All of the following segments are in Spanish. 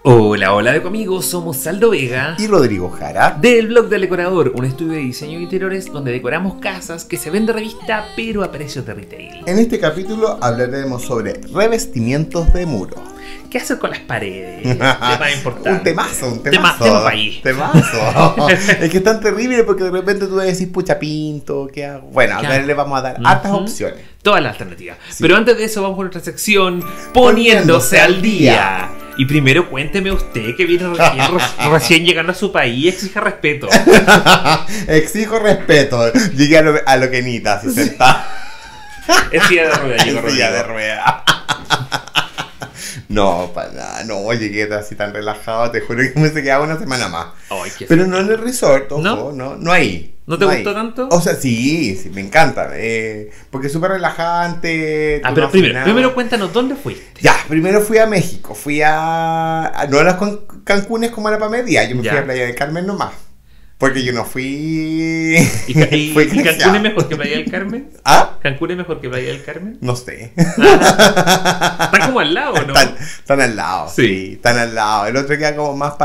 Hola, hola de amigos, somos Saldo Vega y Rodrigo Jara del blog del decorador, un estudio de diseño de interiores donde decoramos casas que se ven de revista pero a precios de retail. En este capítulo hablaremos sobre revestimientos de muro. ¿Qué hacer con las paredes? Tema importante. Un temazo. Tema país. Temazo. Es que es tan terrible porque de repente tú decís, pucha, pinto, ¿qué hago? Bueno, a ver, le vamos a dar hartas opciones. Todas las alternativas. Sí. Pero antes de eso vamos con nuestra sección Poniéndose al día. Y primero cuénteme usted que viene recién llegando a su país, exija respeto. Exijo respeto. Llegué a lo que Nita, así sentada. Es silla de rueda, llegó Es silla de Rodrigo. rueda. No, para nada, no, llegué así tan relajado, te juro que me se quedaba una semana más. Ay, qué Pero feo. no en el resort, ojo, ¿No? no ahí. ¿No te gustó tanto? O sea, sí, me encanta. Porque es súper relajante. Ah, tú pero no haces primero nada. cuéntanos, ¿dónde fuiste? Ya, primero fui a México. Fui no a las Cancunes como era para media. Yo me Ya. fui a Playa del Carmen nomás. Porque yo no fui. ¿Y Fui Cancún glaciado. es mejor que Playa del Carmen? ¿Ah? ¿Cancún es mejor que Playa del Carmen? No sé. Están como al lado, ¿no? Están al lado. Sí. Sí, están al lado. El otro queda como más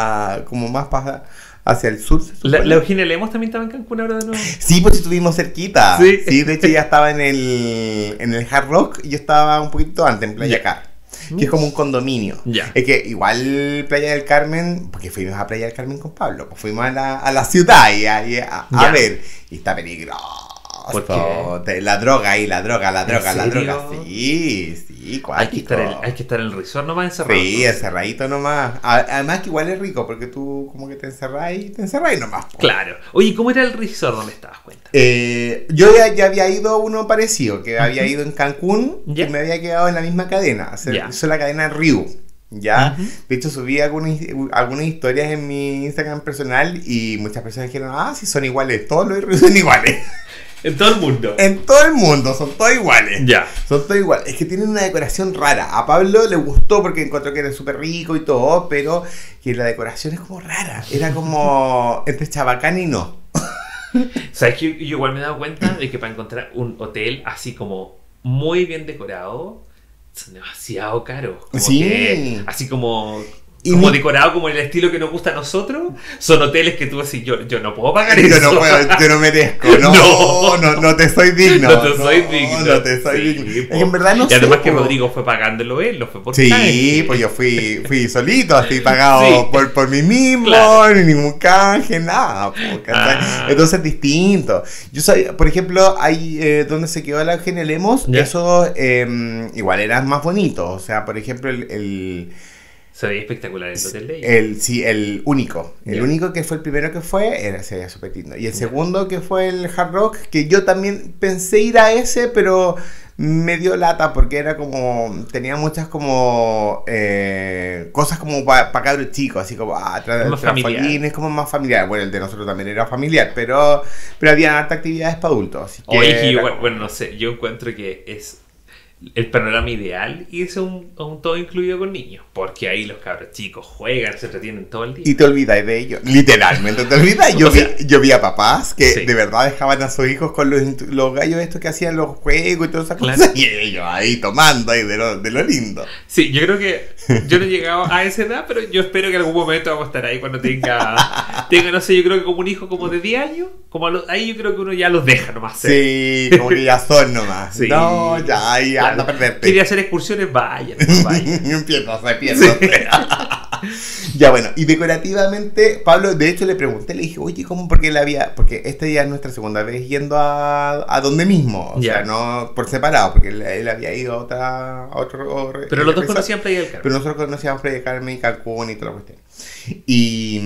hacia el sur. se supone. La Eugenia Lemos también estaba en Cancún ahora de nuevo. Sí, pues estuvimos cerquita. Sí. Sí, de hecho ya estaba en el Hard Rock y yo estaba un poquito antes en Playa Ya. Car, que es como un condominio. Ya. Es que igual Playa del Carmen, porque fuimos a Playa del Carmen con Pablo, pues fuimos a la ciudad y a Ya. ver, y está peligroso. ¿Por qué? La droga ahí, la droga. serio? Sí, Hay que cuático. estar en el resort nomás encerrado. Sí, encerradito nomás. Además que igual es rico, porque tú como que te encerráis nomás. Po. Claro. Oye, ¿cómo era el resort donde estabas? Cuenta. Yo ya había ido a uno parecido, que había ido en Cancún, Ya. que me había quedado en la misma cadena. O sea, Ya. hizo la cadena Ryu. Ya, Ujú. de hecho subí algunas historias en mi Instagram personal y muchas personas dijeron, sí son iguales, todos los Ryu son iguales. En todo el mundo. En todo el mundo, son todos iguales. Ya. Son todos iguales. Es que tienen una decoración rara. A Pablo le gustó porque encontró que era súper rico y todo, pero que la decoración es como rara. Era como entre chabacán y no. ¿Sabes que yo igual me he dado cuenta de que para encontrar un hotel así como muy bien decorado son demasiado caros? Como Sí. que, así como Y como mi- decorado como el estilo que nos gusta a nosotros, son hoteles que tú decís, yo no puedo pagar Yo eso. no puedo, yo no merezco. No te soy digno. No te soy digno. No te soy Sí, digno. Es po. que en verdad no Y además sé, que po. Rodrigo fue pagándolo él, lo fue por Sí, canje. pues yo fui solito, así pagado Sí. por mí mismo, Claro. ni ningún canje, nada. Po, ¿cachai? Ah. Entonces es distinto. Yo sabía, por ejemplo, hay donde se quedó la Eugenia Lemos, Ya. esos igual eran más bonitos. O sea, por ejemplo, Se veía espectacular el hotel de ella. el único. El Ya. único que fue el primero que fue, se veía súper lindo. Y el segundo que fue el Hard Rock, que yo también pensé ir a ese, pero me dio lata porque era como, tenía muchas como cosas como para cabros chicos, así como Más trampolines, familiar. como más familiar. Bueno, el de nosotros también era familiar, pero había harta actividades para adultos. Así que Oye, que era yo, como- bueno, no sé, yo encuentro que es el panorama ideal irse a un todo incluido con niños, porque ahí los cabros chicos juegan, se entretienen todo el día. Y te olvidáis de ellos. Literalmente te olvidáis. O sea, Yo vi a papás que sí. de verdad dejaban a sus hijos con los gallos estos que hacían los juegos y todas esas Claro. cosas. Y ellos ahí tomando ahí de lo lindo. Sí, yo creo que yo no he llegado a esa edad, pero yo espero que en algún momento vamos a estar ahí cuando tenga, no sé, yo creo que como un hijo como de 10 años, ahí yo creo que uno ya los deja nomás. Sí, como que ya son nomás. Sí. No, ya, ahí Claro. anda a perderte. Quiere hacer excursiones, vayan. Empiezo. Ya bueno, y decorativamente, Pablo, de hecho le pregunté, le dije, oye, ¿cómo? Porque este día es nuestra segunda vez yendo a donde mismo, o Ya. sea, no por separado, porque él había ido a otro Pero los dos resort, conocían Playa del Carmen. pero nosotros conocíamos Playa del Carmen y Cancún y toda la cuestión. Y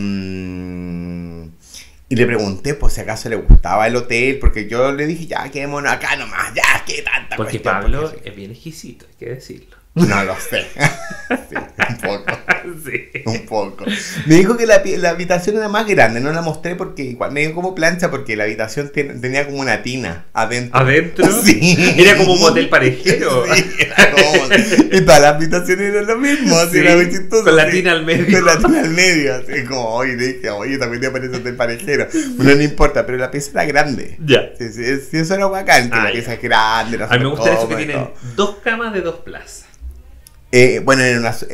le pregunté, pues, si acaso le gustaba el hotel, porque yo le dije, ya, quedémonos acá nomás, ya, qué tanta Porque cuestión, Pablo porque- es bien exquisito, hay que decirlo. No lo sé. Sí, un poco. Sí. Un poco. Me dijo que la habitación era más grande, no la mostré porque igual me dio como plancha porque la habitación tenía como una tina adentro. ¿Adentro? Sí. Era como un motel parejero. Sí, era como... Y todas las habitaciones eran lo mismo, así Sí, era muy chistoso. con la sí. tina al medio. Con la tina al medio, así como, oye, dije, oye, también te parece hotel parejero. Bueno, no importa, pero la pieza era grande. Ya. Sí, eso era bacán, que la Ya. pieza es grande. A mí me gusta eso que cómoda y tienen todo. 2 camas de 2 plazas. Bueno, era una...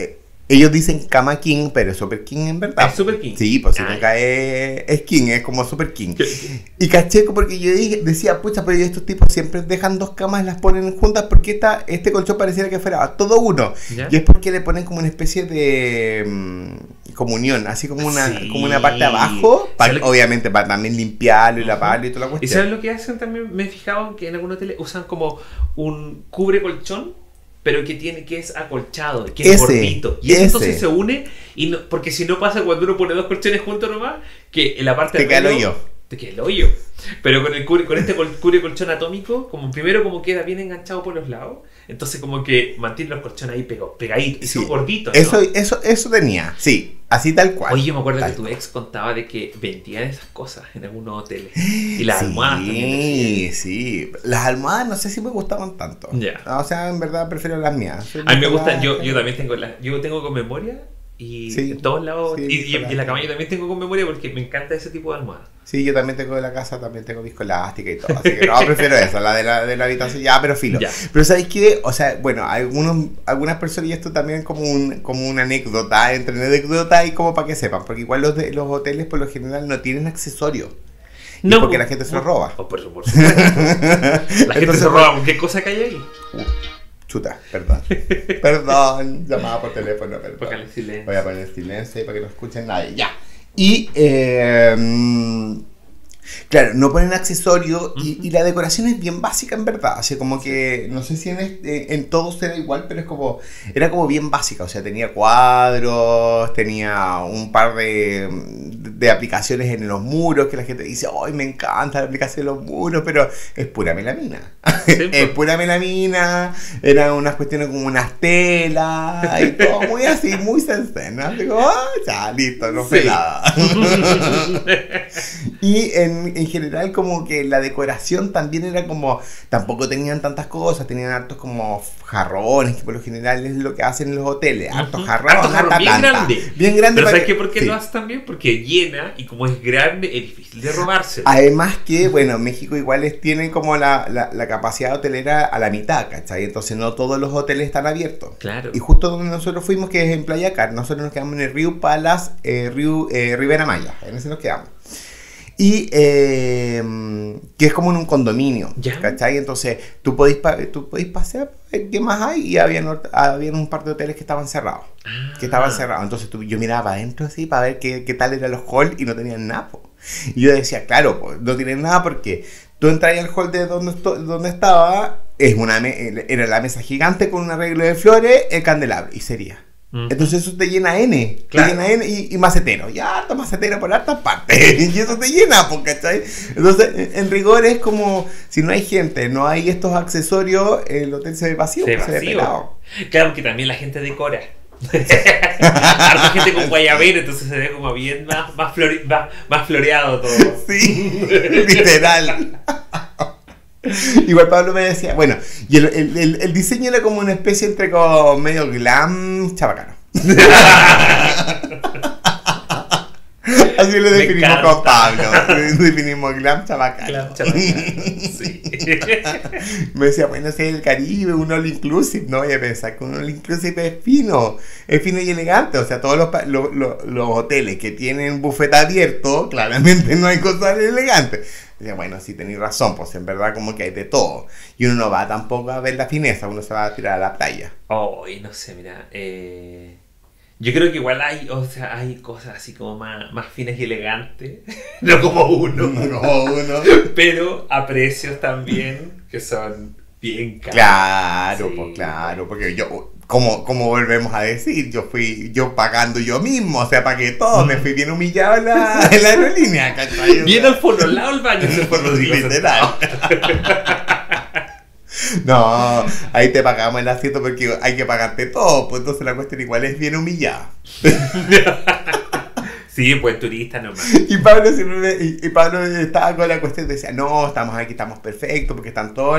Ellos dicen cama king, pero es super king en verdad. Es super king. Sí, pues si Ah, nunca es king, es como super king. ¿Qué? Y caché porque yo decía, pucha, pero estos tipos siempre dejan dos camas y las ponen juntas porque este colchón pareciera que fuera todo uno. ¿Ya? Y es porque le ponen como una especie de comunión, así como Sí. como una parte abajo, ¿Sabes lo que- obviamente para también limpiarlo y Ujú. lavarlo y toda la ¿Y cuestión. sabes lo que hacen también? Me he fijado que en algunos hoteles usan como un cubre colchón, pero que es acolchado, que es Ese, gordito. Y eso ese. entonces se une, y no, porque si no pasa cuando uno pone dos colchones juntos nomás, que en la parte Te de queda el medio- hoyo. Te queda el hoyo. Pero con este cubre colchón atómico, como primero como queda bien enganchado por los lados, entonces como que mantiene los colchones ahí pegaditos. Y Sí. son gorditos, ¿no? Eso tenía, sí, así tal cual. Oye, yo me acuerdo Tal que tu cual. ex contaba de que vendían esas cosas en algunos hoteles. Y las almohadas también. Sí, sí. Las almohadas no sé si me gustaban tanto. Ya. O sea, en verdad prefiero las mías. Soy A mí me más gusta, de yo también tengo yo tengo con memoria y Sí, en todos lados, sí, y en la viscoelástica. cama yo también tengo con memoria porque me encanta ese tipo de almohada. Sí, yo también tengo de la casa, también tengo viscoelástica y todo. Así que no, prefiero esa, la de la habitación, ya, pero filo. Ya. Pero ¿sabes qué? O sea, bueno, algunas personas, y esto también como una anécdota, entre anécdota y como para que sepan, porque igual los hoteles por lo general no tienen accesorios. Y porque la gente se los roba. Oh, por supuesto. La gente Entonces, se roba cualquier cosa que hay ahí. Chuta, perdón. Perdón, llamada por teléfono, perdón. Póngale silencio. Voy a poner silencio para que no escuchen nadie. Ya. Y, claro, no ponen accesorios y la decoración es bien básica en verdad. Así como que, no sé si en todos era igual, pero era como bien básica. O sea, tenía cuadros, tenía un par de aplicaciones en los muros que la gente dice, ¡ay, me encanta la aplicación de los muros! Pero es pura melamina. Sí, Es pura melamina. Eran unas cuestiones como unas telas y todo muy así, muy sencillo. Digo, ya, listo, no fue Sí. nada. Y en general como que la decoración también era como, tampoco tenían tantas cosas, tenían hartos como jarrones, que por lo general es lo que hacen en los hoteles, hartos Ujú. jarrones, Harto jarrón, harta bien tanta, grande. bien grande. Pero para ¿sabes que- qué? ¿Por qué sí. lo hace también? Porque llena y como es grande es difícil de robarse. Además que, bueno, México igual tiene como la capacidad hotelera a la mitad, ¿cachai? Entonces no todos los hoteles están abiertos. Claro. Y justo donde nosotros fuimos, que es en Playa Car, nosotros nos quedamos en el Río Palace, Rivera Maya, en ese nos quedamos. Y que es como en un condominio, Ya. ¿cachai? Entonces tú podéis pasear, ver qué más hay, y habían un par de hoteles que estaban cerrados. Entonces yo miraba adentro así para ver qué tal eran los halls y no tenían nada, po. Y yo decía, claro, pues, no tienen nada porque tú entras al hall de donde estaba, era la mesa gigante con un arreglo de flores, el candelabro, y sería. Entonces eso te llena N, Claro. te llena N y macetero, y harto macetero por hartas partes, y eso te llena, ¿cachai? Entonces, en rigor es como, si no hay gente, no hay estos accesorios, el hotel se ve vacío, Se pues, se ve vacío. pelado. Claro, que también la gente decora. Harta gente con guayabero, entonces se ve como bien más floreado todo. Sí, literal. Igual Pablo me decía, bueno, y el diseño era como una especie entre como medio glam chabacano. Así lo Me definimos encanta. con Pablo. Definimos glam chabacano. Claro, chaval. Sí. Me decía, bueno, si es el Caribe, un all inclusive. No voy a pensar que un all inclusive es fino y elegante. O sea, todos los hoteles que tienen buffet abierto, claramente no hay cosas elegantes. Decía, bueno, sí tenéis razón, pues en verdad como que hay de todo. Y uno no va tampoco a ver la fineza, uno se va a tirar a la playa. Oh, y no sé, mira. Yo creo que igual hay cosas así como más finas y elegantes. No como uno. Como uno. Pero a precios también que son bien caros. Claro, Sí. pues claro, porque yo, como volvemos a decir, yo pagando yo mismo, o sea, pagué todo, me fui bien humillado en la aerolínea, ¿cachai? O Bien sea, al forolado el baño se fue Rodrigo. literal. No, ahí te pagamos el asiento porque hay que pagarte todo, pues entonces la cuestión igual es bien humillada. Sí, pues turista nomás. Y Pablo estaba con la cuestión, decía, no, estamos aquí, estamos perfectos, porque están todas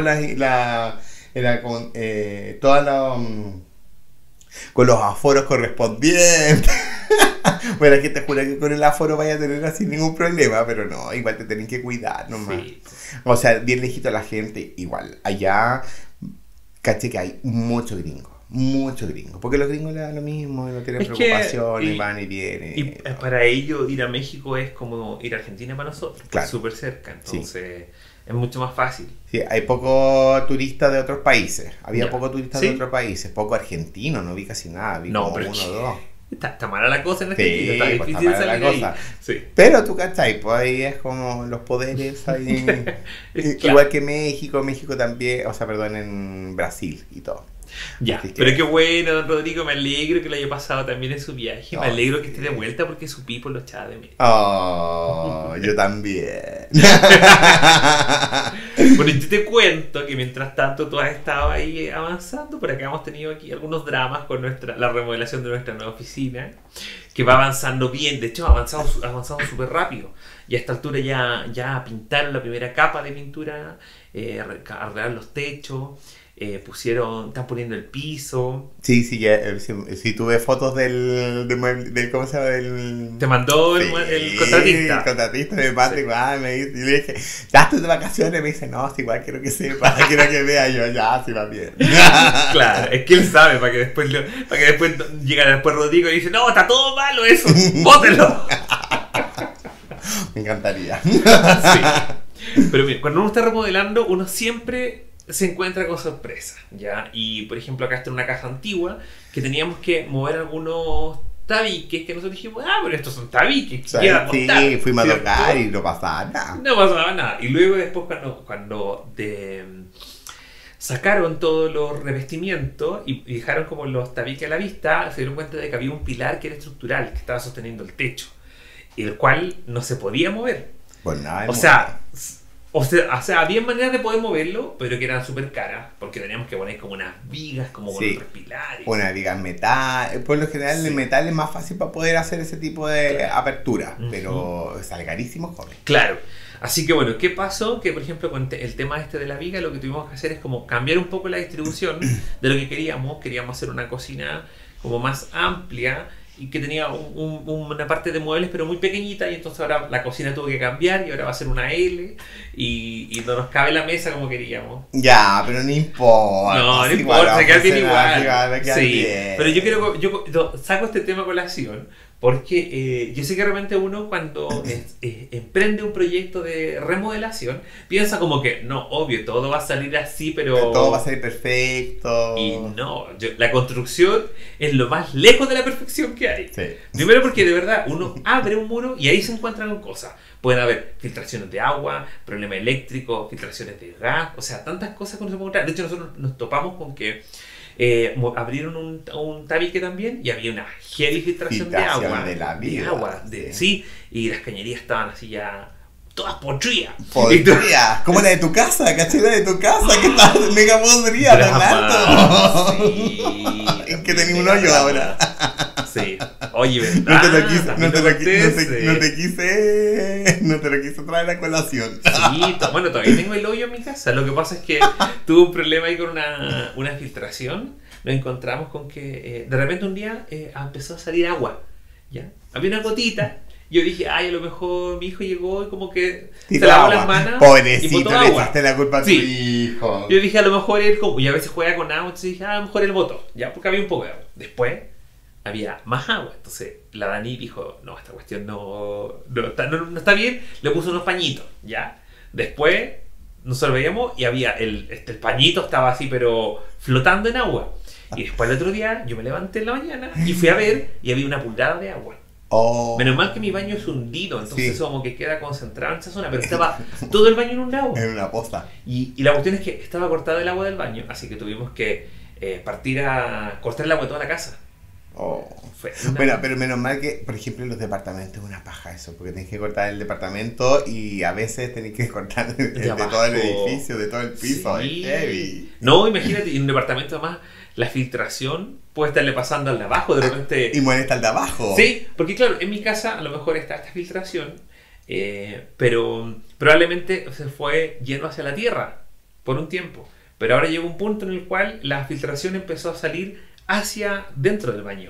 con los aforos correspondientes. Bueno, que te juro que con el aforo vaya a tener así ningún problema, pero no, igual te tenés que cuidar nomás. Sí. O sea, bien lejito a la gente, igual. Allá, caché que hay mucho gringo. mucho gringo. Porque los gringos le dan lo mismo, no tienen Es que, preocupaciones, van y vienen. y para ellos ir a México es como ir a Argentina para nosotros, Claro. es súper cerca, entonces Sí. es mucho más fácil. Sí, hay poco turistas de otros países. Había Ya. poco turistas Sí. de otros países. Poco argentino, no vi casi nada. Vi No, como pero uno es o que dos. está mala la cosa en Sí, Argentina, está pues, difícil está mala la salir cosa. ahí. Sí. Pero tú cachai, pues ahí es como los poderes ahí. Claro. Igual que México, México también, o sea, perdón, en Brasil y todo. Ya, Así que- pero qué bueno, don Rodrigo, me alegro que lo haya pasado también en su viaje, me Ay, alegro que esté de sí. vuelta porque su pipo lo echaba de mí. Oh, yo también. Bueno, yo te cuento que mientras tanto tú has estado ahí avanzando, por acá hemos tenido aquí algunos dramas con la remodelación de nuestra nueva oficina, que va avanzando bien, de hecho ha avanzado súper rápido, y a esta altura ya pintaron la primera capa de pintura, arreglaron los techos, están poniendo el piso. Sí, sí, sí, tuve fotos del ¿cómo se llama? Te mandó el contratista. El contratista me manda igual, me dice, y le dije, ya estoy de vacaciones, me dice, no, sí, igual quiero que sepa, quiero que vea, yo, ya, sí va bien. Claro, es que él sabe, para que después llega después Rodrigo y dice, no, está todo malo eso, bótelo. Me encantaría. Sí. Pero mira, cuando uno está remodelando, uno siempre se encuentra con sorpresas, ¿ya? Y por ejemplo, acá está en una casa antigua que teníamos que mover algunos tabiques que nosotros dijimos, pero estos son tabiques, O sea, ¿qué va a sí, costar? fuimos a ¿Cierto? tocar y no pasaba nada. No pasaba nada. Y luego después cuando sacaron todos los revestimientos y dejaron como los tabiques a la vista, se dieron cuenta de que había un pilar que era estructural, que estaba sosteniendo el techo, y el cual no se podía mover. Pues nada, O sea, había maneras de poder moverlo, pero que eran súper caras, porque teníamos que poner como unas vigas, como con Sí. otros pilares. una viga en metal. Por lo general, Sí. el metal es más fácil para poder hacer ese tipo de apertura, Ujú. pero sale carísimo, joder. Claro. Así que bueno, ¿qué pasó? Que por ejemplo con el tema este de la viga, lo que tuvimos que hacer es como cambiar un poco la distribución de lo que queríamos. Queríamos hacer una cocina como más amplia y que tenía una parte de muebles pero muy pequeñita, y entonces ahora la cocina tuvo que cambiar y ahora va a ser una L y no nos cabe la mesa como queríamos. Ya, pero no importa. No, no sí, importa, se queda bien va igual. a quedar Sí, bien. pero yo saco este tema a colación porque yo sé que realmente uno cuando emprende un proyecto de remodelación piensa como que, no, obvio, todo va a salir así, pero... Todo va a salir perfecto. Y no, la construcción es lo más lejos de la perfección que hay. Sí. Primero porque de verdad uno abre un muro y ahí se encuentran cosas. Pueden haber filtraciones de agua, problemas eléctricos, filtraciones de gas, o sea, tantas cosas que uno se puede encontrar. De hecho, nosotros nos topamos con que abrieron un tabique también y había una heavy filtración de Filtración agua. de la vida, agua, sí. sí, y las cañerías estaban así ya todas podridas. Y tú- Podría. Como la de tu casa, ¿cachai? La de tu casa, que está mega podrida, Drama. Fernando. Sí. Es que tenía un hoyo ahora. Sí. Oye, No ¿verdad? te lo quise, También no te lo conté, quise, no te lo quise traer a colación. Sí, bueno, todavía tengo el hoyo en mi casa. Lo que pasa es que tuve un problema ahí con una filtración. Nos encontramos con que de repente un día empezó a salir agua. ¿Ya? Había una gotita. Yo dije, ay, a lo mejor mi hijo llegó y como que se Tiró lavó agua. las manos y Pobrecito, botó le agua. echaste la culpa a tu Sí. hijo. Yo dije, a lo mejor él, como, y a veces juega con agua, entonces dije, a lo mejor él botó, ya, porque había un poco de agua. Después había más agua, entonces la Dani dijo, no, esta cuestión no está bien, le puso unos pañitos, ya. Después nosotros veíamos y había el pañito estaba así, pero flotando en agua. Y después el otro día yo me levanté en la mañana y fui a ver y había una pulgada de agua. Oh, Menos mal que mi baño es hundido, entonces Sí. como que queda concentrado en esa zona, pero estaba todo el baño inundado. en una posta. Y la cuestión es que estaba cortada el agua del baño, así que tuvimos que partir a cortar el agua de toda la casa. Oh. Fue una- Bueno, pero menos mal que, por ejemplo, en los departamentos es una paja eso, porque tenés que cortar el departamento y a veces tenés que cortar de abajo. todo el edificio, de todo el piso. Sí. Es heavy. No, imagínate, en un departamento además, la filtración puede estarle pasando al de abajo, de repente... Y molesta el de abajo. Sí, porque claro, en mi casa a lo mejor está esta filtración, pero probablemente se fue yendo hacia la tierra por un tiempo. Pero ahora llegó un punto en el cual la filtración empezó a salir hacia dentro del baño.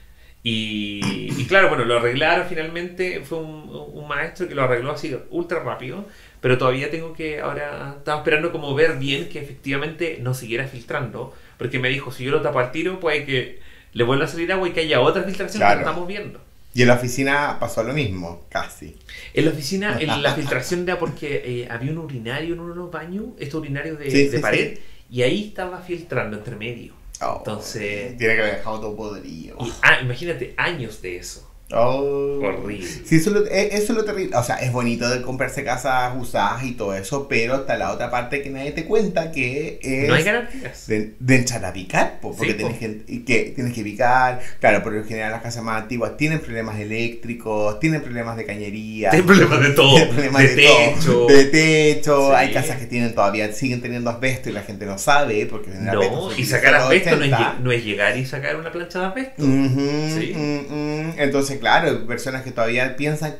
Y claro, bueno, lo arreglaron finalmente, fue un maestro que lo arregló así ultra rápido, pero todavía tengo que, ahora estaba esperando como ver bien que efectivamente no siguiera filtrando, porque me dijo, si yo lo tapo al tiro, puede que le vuelva a salir agua y que haya otra filtración que Claro. no estamos viendo. Y en la oficina pasó lo mismo, casi. En la oficina, en la filtración era porque había un urinario en uno de los baños, estos urinarios de, Sí, de sí, pared, sí. y ahí estaba filtrando entre medio. Oh, Entonces, tiene que haber dejado todo podrido. imagínate años de eso. Oh. Horrible. Sí, eso es lo terrible. O sea, es bonito de comprarse casas usadas y todo eso, pero está la otra parte que nadie te cuenta, que es No hay garantías. de entrar a picar, porque Sí, tienes que picar. Claro, por lo general las casas más antiguas tienen problemas eléctricos, tienen problemas de cañería. Hay problemas de todo. Tienen problemas De todo, techo. de techo. Sí. Hay casas que siguen teniendo asbesto y la gente no sabe, porque el asbesto No, se y utiliza sacar en los asbesto 80. no es llegar y sacar una plancha de asbesto. Sí. Entonces, claro, hay personas que todavía piensan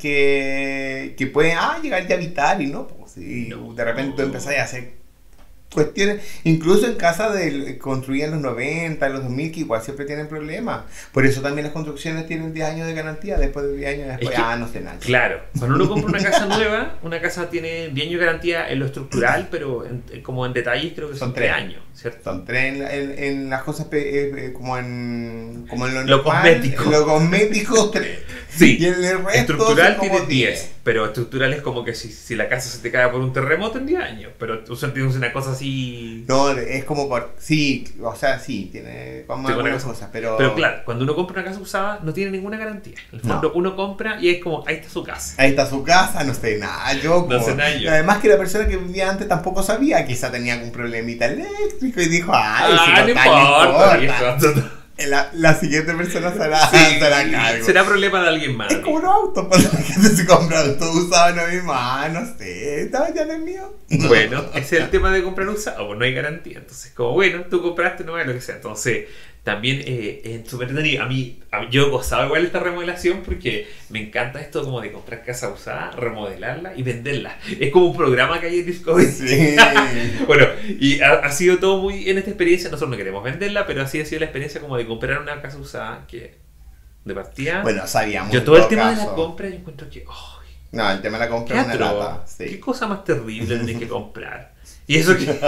que pueden llegar ya a habitar y no, pues sí, No. de repente tú empezás a hacer cuestiones, incluso en casas construidas en los 90, en los 2000, que igual siempre tienen problemas. Por eso también las construcciones tienen 10 años de garantía, después de 10 años después, Es que, no sé nada. Claro, cuando uno compra una casa nueva, una casa tiene 10 años de garantía en lo estructural, pero como en detalles creo que son 3 años, ¿cierto? Son 3 en las cosas como en lo Lo normal, cosmético. en lo cosmético 3. Sí, Y en el resto estructural son como tiene 10, pero estructural es como que si la casa se te cae por un terremoto en 10 años, pero tú tienes una cosa así... No, es como por... Sí, o sea, sí, tiene como Tiene algunas una cosas, pero... Pero claro, cuando uno compra una casa usada no tiene ninguna garantía. En el fondo uno compra y es como, ahí está su casa. Ahí está su casa, no sé nada, yo... No sé nada yo. Además que la persona que vivía antes tampoco sabía, quizá tenía algún problemita eléctrico y dijo, ay, si no importa. viejo. La siguiente persona será Sí, cargo. será problema de alguien más. Es como un auto, cuando la gente se compra auto usado, no mismo, no sé, ya no es mío. Bueno, ese es el tema de comprar usado, pues no hay garantía. Entonces, como bueno, tú compraste, no es lo que sea. Entonces, también es súper entretenido. A mí, yo gozaba igual esta remodelación porque me encanta esto como de comprar casa usada, remodelarla y venderla. Es como un programa que hay en Discovery. Sí. Bueno, y ha sido todo muy en esta experiencia. Nosotros no queremos venderla, pero así ha sido la experiencia como de comprar una casa usada que de partida. Bueno, sabíamos. Yo en todo el todo tema de la caso. compra yo encuentro que No, el tema de la compra qué es una atroz. lata. Sí. Qué cosa más terrible tenés que comprar. Y eso que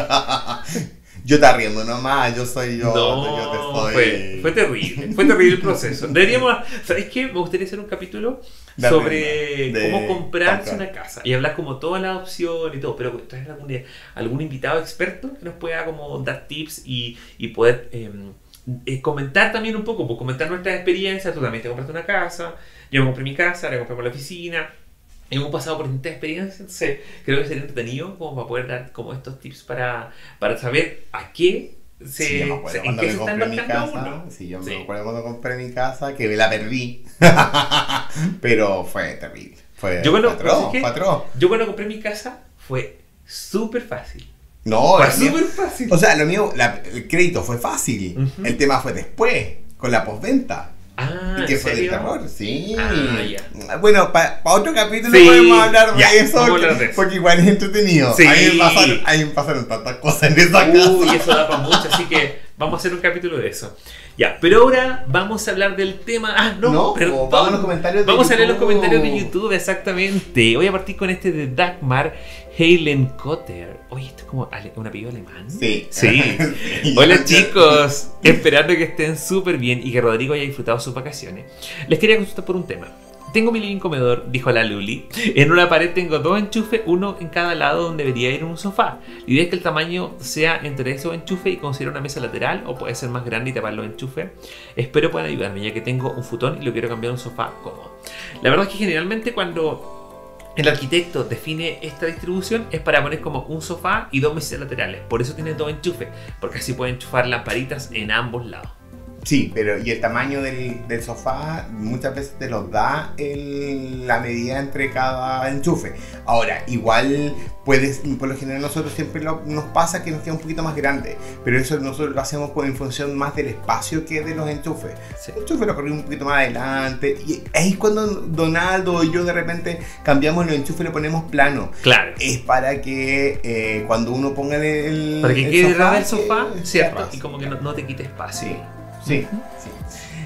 Yo te riendo nomás, yo soy yo. no, Yo te soy. fue terrible el proceso. Deberíamos, ¿sabes qué? Me gustaría hacer un capítulo sobre de cómo comprarse comprar. una casa y hablar como todas las opciones y todo, pero traer algún invitado experto que nos pueda como dar tips y poder comentar también un poco, pues comentar nuestras experiencias. Tú también te compraste una casa, yo me compré mi casa, ahora compramos la oficina. Hemos pasado por distintas experiencias, entonces creo que sería entretenido como para poder dar como estos tips para saber a qué Sí, yo me acuerdo en cuando qué me se está compré mi embarcando casa. uno. Sí, yo Sí. me acuerdo cuando compré mi casa, que me la perdí. Pero fue terrible. Fue Yo cuando, atroz, ¿sabes qué? fue atroz. Yo cuando compré mi casa fue súper fácil. No, Fue lo mío- súper fácil. O sea, lo mío, el crédito fue fácil. Ujú. El tema fue después, con la postventa. Ah, Que ¿en fue de serio? terror, sí. Ah, ya. Bueno, para otro capítulo Sí, podemos hablar de ya, eso, vamos a hablar de eso. porque igual es entretenido. Sí. A mí me pasaron tantas cosas en esa Uy, casa. eso da para mucho, así que vamos a hacer un capítulo de eso. Ya, pero ahora vamos a hablar del tema. No, perdón. vamos a los comentarios de Vamos a leer los YouTube. comentarios de YouTube, exactamente. Voy a partir con este de Dagmar Heilenkotter. Oye, esto es como un apellido alemán. Sí. Sí. Hola chicos, esperando que estén súper bien y que Rodrigo haya disfrutado sus vacaciones. Les quería consultar por un tema. Tengo mi living comedor, dijo la Luli. En una pared tengo 2 enchufes, uno en cada lado donde debería ir un sofá. La idea es que el tamaño sea entre esos enchufes y considero una mesa lateral o puede ser más grande y tapar los enchufes. Espero puedan ayudarme ya que tengo un futón y lo quiero cambiar a un sofá cómodo. La verdad es que generalmente cuando el arquitecto define esta distribución es para poner como un sofá y 2 mesas laterales. Por eso tiene 2 enchufes, porque así pueden enchufar lamparitas en ambos lados. Sí, pero y el tamaño del sofá muchas veces te lo da la medida entre cada enchufe. Ahora, igual puedes, por lo general nosotros siempre nos pasa que nos queda un poquito más grande, pero eso nosotros lo hacemos en función más del espacio que de los enchufes. Sí. El enchufe lo corrimos un poquito más adelante y ahí es cuando Donaldo y yo de repente cambiamos los enchufes y lo ponemos plano. Claro. Es para que cuando uno ponga el Para que el quede sofá, ras del sofá, que ¿cierto? sea ras. Y como que no te quite espacio. Sí, sí.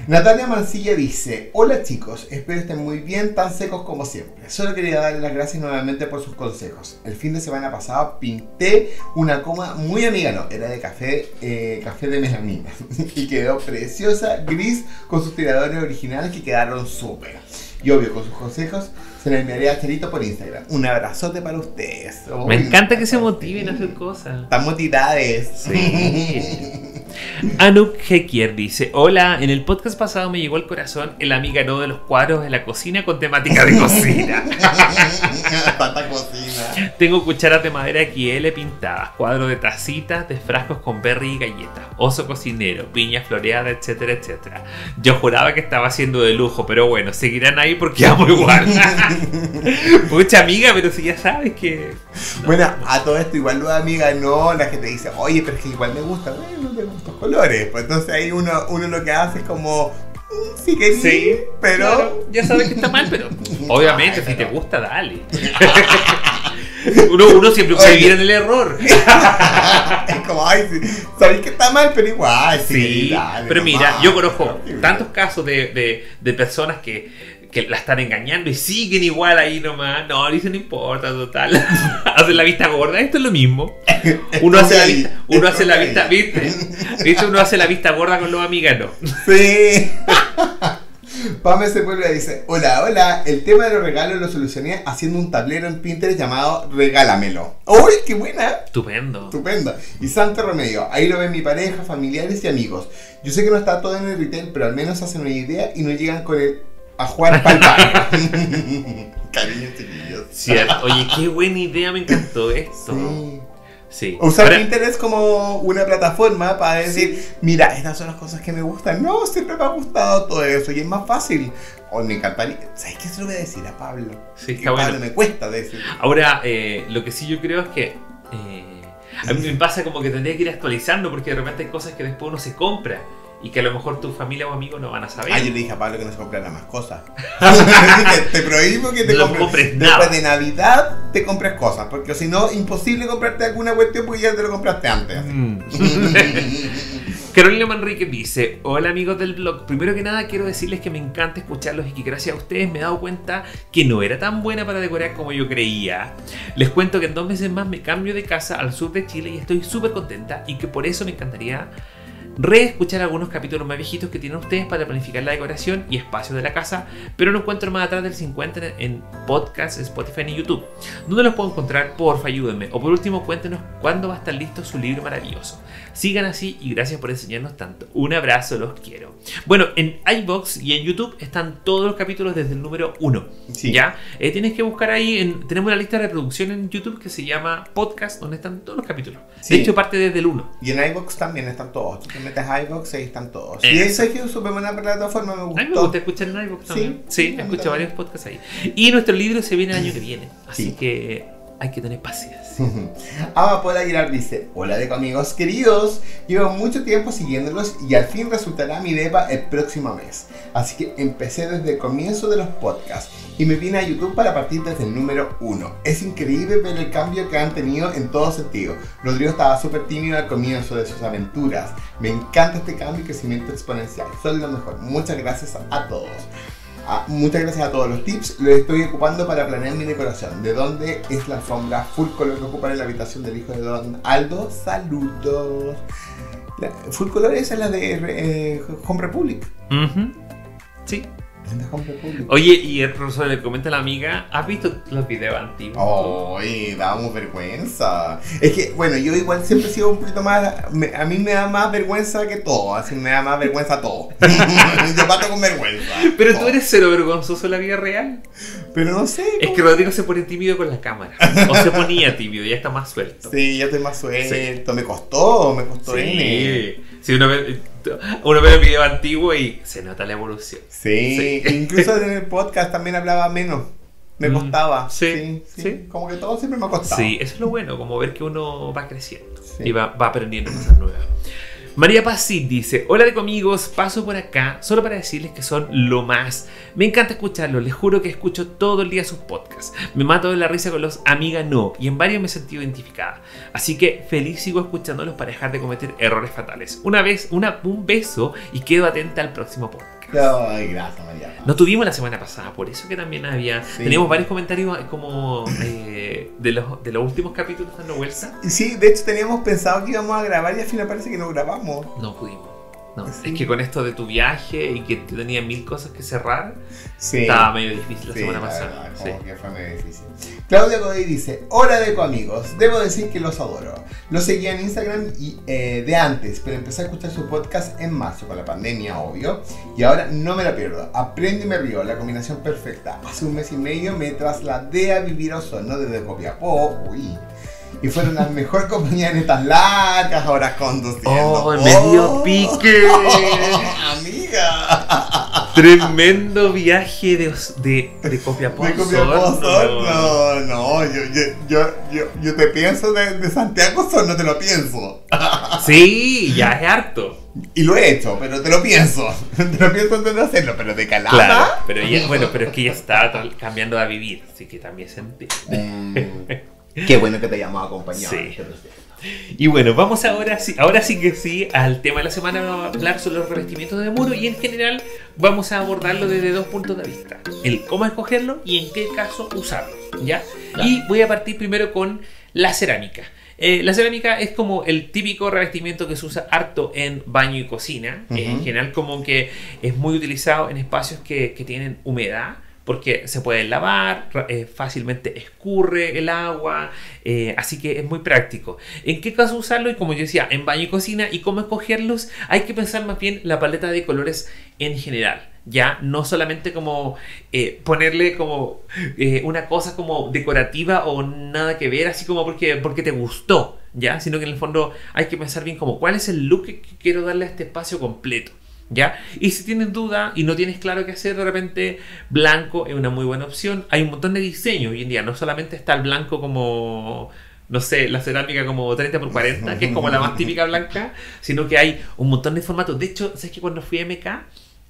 Natalia Mancilla dice: hola chicos, espero estén muy bien, tan secos como siempre. Solo quería darles las gracias nuevamente por sus consejos. El fin de semana pasado pinté una coma muy amiga, no, era de café de melamina. Y quedó preciosa, gris, con sus tiradores originales que quedaron súper. Y obvio, con sus consejos se la enviaré a Cherito por Instagram. Un abrazote para ustedes. Me encanta que se motiven a hacer cosas. Están motivadas. Sí. Anuk Hekier dice: hola, en el podcast pasado me llegó al corazón el amiga no de los cuadros de la cocina con temática de cocina. Tanta cocina. Tengo cucharas de madera XL pintadas, cuadros de tacitas, de frascos con berry y galletas, oso cocinero, piña floreada, etcétera, etcétera. Yo juraba que estaba haciendo de lujo, pero bueno, seguirán ahí porque amo igual. Pucha amiga, pero si ya sabes que... No, bueno, a todo esto igual la amiga no, la gente dice: oye, pero es que igual me gusta. Bueno, me gustan estos colores. Pues entonces ahí uno lo que hace es como... sí que sí, pero... claro, ya sabes que está mal, pero obviamente si te gusta, dale. Uno siempre puede vivir en el error. Es como, ay, sí, sabéis que está mal, pero igual. Sí, dale, pero nomás. mira, yo conozco tantos casos de personas que la están engañando y siguen igual ahí nomás. No, dicen no importa, total. Hacen la vista gorda, esto es lo mismo. Uno hace la vista, ¿viste? Uno hace la vista gorda con los amiganos. Sí. Pame Sepúlveda dice: hola, el tema de los regalos lo solucioné haciendo un tablero en Pinterest llamado Regálamelo. ¡Uy, qué buena! Estupendo. Y Santo Remedio: ahí lo ven mi pareja, familiares y amigos. Yo sé que no está todo en el retail, pero al menos hacen una idea y no llegan con el a jugar palpar. Cariño, chiquillos. Cierto. Oye, qué buena idea, me encantó esto. Sí. Sí. Usar Pinterest como una plataforma para decir: sí, mira, estas son las cosas que me gustan. No, siempre me ha gustado todo eso y es más fácil. O me encantaría. ¿Sabes qué se lo voy a decir a Pablo? Sí, está Pablo bueno. me cuesta decir. Ahora, lo que sí yo creo es que a mí me pasa como que tendría que ir actualizando, porque de repente hay cosas que después uno se compra y que a lo mejor tu familia o amigos no van a saber. Ah, yo le dije a Pablo que no se comprara más cosas. Te prohíbo que te no compres Después nada. de Navidad te compres cosas, porque si no, imposible comprarte alguna cuestión porque ya te lo compraste antes. Carolina Manrique dice: hola amigos del blog, primero que nada quiero decirles que me encanta escucharlos y que gracias a ustedes me he dado cuenta que no era tan buena para decorar como yo creía. Les cuento que en 2 meses más me cambio de casa al sur de Chile y estoy súper contenta, y que por eso me encantaría reescuchar algunos capítulos más viejitos que tienen ustedes para planificar la decoración y espacio de la casa, pero no encuentro más atrás del 50 en podcast, Spotify y YouTube. ¿Dónde los puedo encontrar? Porfa, ayúdenme. O por último, cuéntenos cuándo va a estar listo su libro maravilloso. Sigan así y gracias por enseñarnos tanto. Un abrazo, los quiero. Bueno, en iVoox y en YouTube están todos los capítulos desde el número 1. Sí. ¿Ya? Tienes que buscar ahí, tenemos una lista de reproducción en YouTube que se llama Podcast, donde están todos los capítulos. Sí. De hecho, parte desde el 1. Y en iVoox también están todos. Tú te metes a iVoox y ahí están todos. Y Eso. eso es que es súper buena plataforma, me gustó. A mí me gusta escuchar en iVoox también. Sí, escucho varios podcasts ahí. Y nuestro libro se viene el año que viene. Así Sí. que hay que tener paciencia. Amapola Aguilar dice: hola de amigos queridos, llevo mucho tiempo siguiéndolos y al fin resultará mi depa el próximo mes. Así que empecé desde el comienzo de los podcasts y me vine a YouTube para partir desde el número 1. Es increíble ver el cambio que han tenido en todo sentido. Rodrigo estaba súper tímido al comienzo de sus aventuras. Me encanta este cambio y crecimiento exponencial. Son lo mejor. Muchas gracias a todos. Muchas gracias a todos los tips. Los estoy ocupando para planear mi decoración. ¿De dónde es la alfombra full color que ocupan en la habitación del hijo de Don Aldo? Saludos. Full color esa es la de Home Republic. Sí. De Home Republic. Oye, y el profesor le comenta a la amiga: ¿has visto los videos antiguos? Ay, damos vergüenza. Es que, bueno, yo igual siempre he sido un poquito más. A mí me da más vergüenza que todo. Así me da más vergüenza todo. Yo parto con vergüenza. Pero todo. tú eres cero vergonzoso en la vida real. Pero no sé. Es que Rodrigo se pone tímido con la cámara. O se ponía tímido, ya está más suelto. Sí, ya estoy más suelto. Sí. Me costó N. Sí, uno ve el video antiguo y se nota la evolución. Sí. Incluso en el podcast también hablaba menos. Me costaba. Sí. Como que todo siempre me ha costado. Sí, eso es lo bueno, como ver que uno va creciendo. Sí. Y va aprendiendo cosas nuevas. María Pacit dice: hola de amigos, paso por acá solo para decirles que son lo más. Me encanta escucharlos, les juro que escucho todo el día sus podcasts. Me mato de la risa con los Amiga No y en varios me he sentido identificada. Así que feliz sigo escuchándolos para dejar de cometer errores fatales. Un beso y quedo atenta al próximo podcast. Ay, gracias, María. No tuvimos la semana pasada, por eso que también había... Sí. Teníamos varios comentarios como de los últimos capítulos dando vuelta. Sí, de hecho teníamos pensado que íbamos a grabar y al final parece que no grabamos. No pudimos. No. Sí. Es que con esto de tu viaje y que tú tenías 1000 cosas que cerrar, Sí. estaba medio difícil la Sí, semana la pasada. verdad, Sí. como que fue medio difícil. Claudia Godoy dice: hola Deco amigos, debo decir que los adoro. Los seguía en Instagram de antes, pero empecé a escuchar su podcast en marzo con la pandemia, obvio, y ahora no me la pierdo. Aprendo y me río, la combinación perfecta. Hace un mes y medio me trasladé a vivir a Osorno desde Copiapó, y fueron la mejor compañía en estas largas horas conduciendo. ¡Oh, me dio pique! ¡Amiga! Tremendo viaje de Copiapó a De Copiapó a Osorno. Osorno. No, yo te pienso de Santiago a Osorno, te lo pienso. Sí, ya es harto. Y lo he hecho, pero te lo pienso. Te lo pienso antes de hacerlo, pero de calada. Claro, pero ya, bueno, pero es que ya está cambiando a vivir, así que también se entiende. Qué bueno que te hayamos acompañado. Sí. en este proceso. Y bueno, vamos ahora sí que sí al tema de la semana. Vamos a hablar sobre los revestimientos de muro y en general vamos a abordarlo desde dos puntos de vista: el cómo escogerlo y en qué caso usarlo, ¿ya? Ya. Y voy a partir primero con la cerámica. La cerámica es como el típico revestimiento que se usa harto en baño y cocina. En general como que es muy utilizado en espacios que tienen humedad, porque se pueden lavar, fácilmente escurre el agua, así que es muy práctico. ¿En qué caso usarlo? Y como yo decía, en baño y cocina. ¿Y cómo escogerlos? Hay que pensar más bien la paleta de colores en general. Ya, no solamente como ponerle como una cosa como decorativa o nada que ver, así como porque te gustó, ya, sino que en el fondo hay que pensar bien como cuál es el look que quiero darle a este espacio completo. ¿Ya? Y si tienes duda y no tienes claro qué hacer, de repente blanco es una muy buena opción. Hay un montón de diseños hoy en día, no solamente está el blanco como, no sé, la cerámica como 30x40, que es como la más típica blanca, sino que hay un montón de formatos. De hecho, ¿sabes que cuando fui a MK